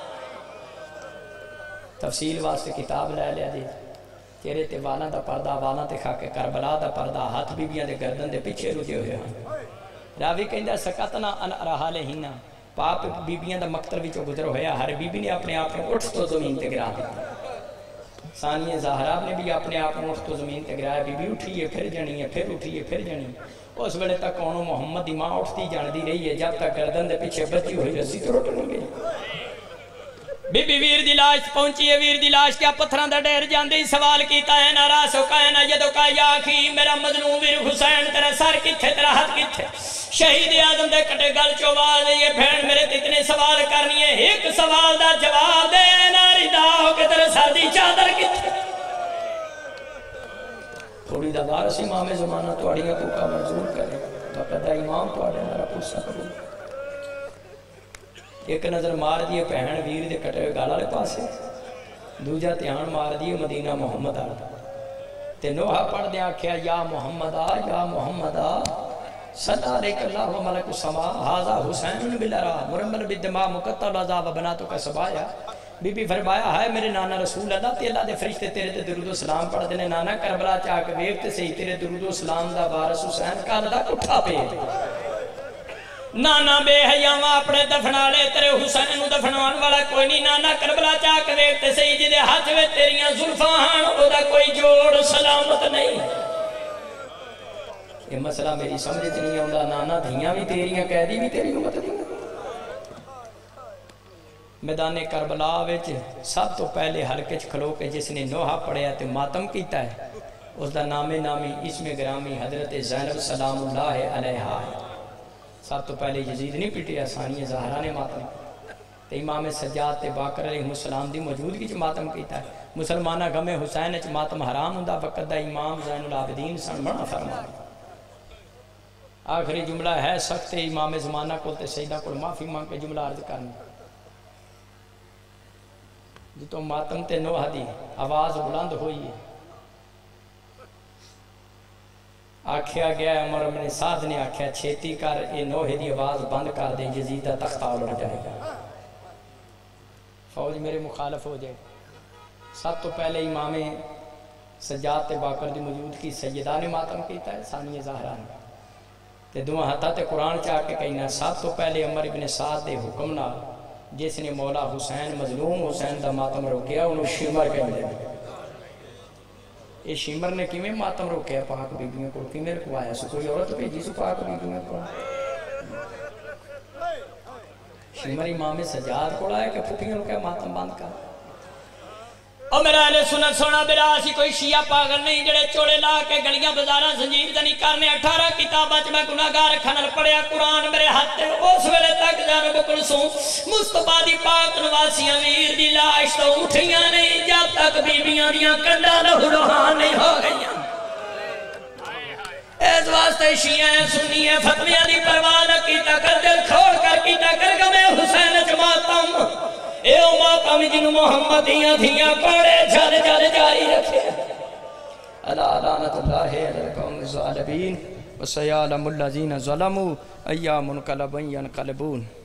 تفصیل واسطے کتاب لے لیا دی تیرے تے والاں دا پردہ والاں تے خاکے کربلا دا پردہ ہاتھ بیبیاں دے گردن دے پیچھے رجے ہوئے ہیں راوی کہندہ سکتنا ان ارحال ہینا پاپ بیبیاں دا مقتل وچوں گزر ہویا ہر بیبی نے اپنے آپ کو اٹھ تو زمین تے گرا دیا ثانیہ زہرا نے بھی اپنے آپ کو اٹھ تو زمین تے گرایا بی بی اٹھیے پھر جانی ہے پھر اٹھیے پھر جانی اس ویلے تک کونوں محمد دی ماں اٹھتی جاندی رہی ہے جب تک گردن دے پیچھے بچی ہوئی رسی تو روٹ نہیں گئی بی بی ویر دی لاش پہنچی ہے ویر دی لاش کیا پتھراں دا ڈیر جاندی سوال کیتا ہے نہ راسو کا نہ یدو کا یا اخی میرا مظلوم ویر حسین تیرا سر کتھے تیرا ہاتھ کتھے شہید اعظم دے کٹے گل چوال یہ بہن میرے اتنے سوال کرنی ہے ایک سوال دا جواب دے ناری دا ہو کہ تیرے سر دی چادر کتھے تھوڑی دا وارث امام زمانہ توڑیاں کو کا منظور کرے بقدہ امام توڑے میرا پوچھا کرو ایک نظر مار دیئے پہن ویر دے کٹے گالا لے پاسے دوجہ تیان مار دیئے مدینہ محمد آ تے نوحہ پڑھ دیا کیا یا محمد آ یا محمد آ صلی علیک اللہ و ملک السماء حاضر حسین بلرا مرمل بالدماء مقتل عذاب بناتو کا سبایا بی بی فرمایا ہے میرے نانا رسول اللہ تے اللہ دے فرشتے تیرے تے درود و سلام پڑھ دینے نانا کربلا چاک ویکتے سے ہی تیرے درود و سلام دا وارث حسین کا لدا اٹھا پہ نانا بے حیاواں اپنے دفنا لے تیرے حسین دفنوان والا کوئی نہیں نانا کربلا چاک ویکتے سے ہی جدے ہاتھ وے تیریاں زلفان او دا کوئی جوڑ سلامت نہیں یہ مسئلہ میری سمجھ نہیں ہوندا نانا دھیاں بھی تیریاں قیدی بھی تیری امت نہیں میدان کربلا وچ سب تو پہلے حلقے چ کھلو کے جس نے نوحہ پڑھیا تے ماتم کیتا ہے اس دا نام نامی اسم گرامی حضرت زینب سلام اللہ علیہا ہے سب تو پہلے یزید نہیں پٹیا ثانیہ زہرا نے ماتم تے امام سجاد تے باقر علیہ السلام دی موجودگی چ ماتم کیتا ہے مسلمانہ غم حسین چ ماتم حرام ہوندا وقت دا امام زین العابدین سن منع فرمایا آخری جملہ ہے سخت امام زمانہ کو تے سیدہ کو معافی مانگ کے جملہ عرض کرنا جتوں ماتم تے نوحہ دی آواز بلند ہوئی ہے آکھیا گیا ہے عمر بن سعد نے آکھیا چھیتی کر اے نوحے دی آواز بند کر دے یزید دا تختہ الٹ جائے گا فوج میرے مخالف ہو جائے سب تو پہلے امام سجاد تے باقر دی موجود کی سیدہ نے ماتم کیتا ہے ثانیہ زہرا نے تے دعا ہتا تے قرآن چاہ کے کہنا سب تو پہلے عمر بن سعد دے حکم نہ جس نے مولا حسین مظلوم حسین دا ماتم روکیا انہوں شیمر کہنے دے یہ شیمر نے کیویں ماتم روکیا پاک بیبیوں کو کیویں رکوایا سو کوئی عورت بھیجی سو پاک بیبیوں کو شیمر امام سجاد کو لائے کہ پھوپیوں کا ماتم بند کر اور میرا اہل سنت سونا براسی کوئی شیعہ پاگل نہیں جڑے چوڑے لا کے گلیاں بازاراں زنجیر زنی کرنے اٹھارہ کتاباں چ میں گناہگار کھنل پڑھیا قرآن میرے ہاتھ اس ویلے تک جانب کلثوم مصطفیٰ دی پاک نواسیاں ویر دی لاش تو اٹھیاں نہیں جب تک بیبیاں دیاں کنڈاں لہروہان نہیں ہو گئیاں اس واسطے شیعہ سنی ہے فتویاں دی پرواہ نہ کیتا کر دل کھوڑ کر کیتا کر گمے حسین چ ماتم اے او ماتم جنو محمدیاں دھیاں پڑے جھل جھل جاری رکھے اللہ لعنت اللہ علی القوم الظالمین وسيعلم الذين ظلموا أيام منقلب ينقلبون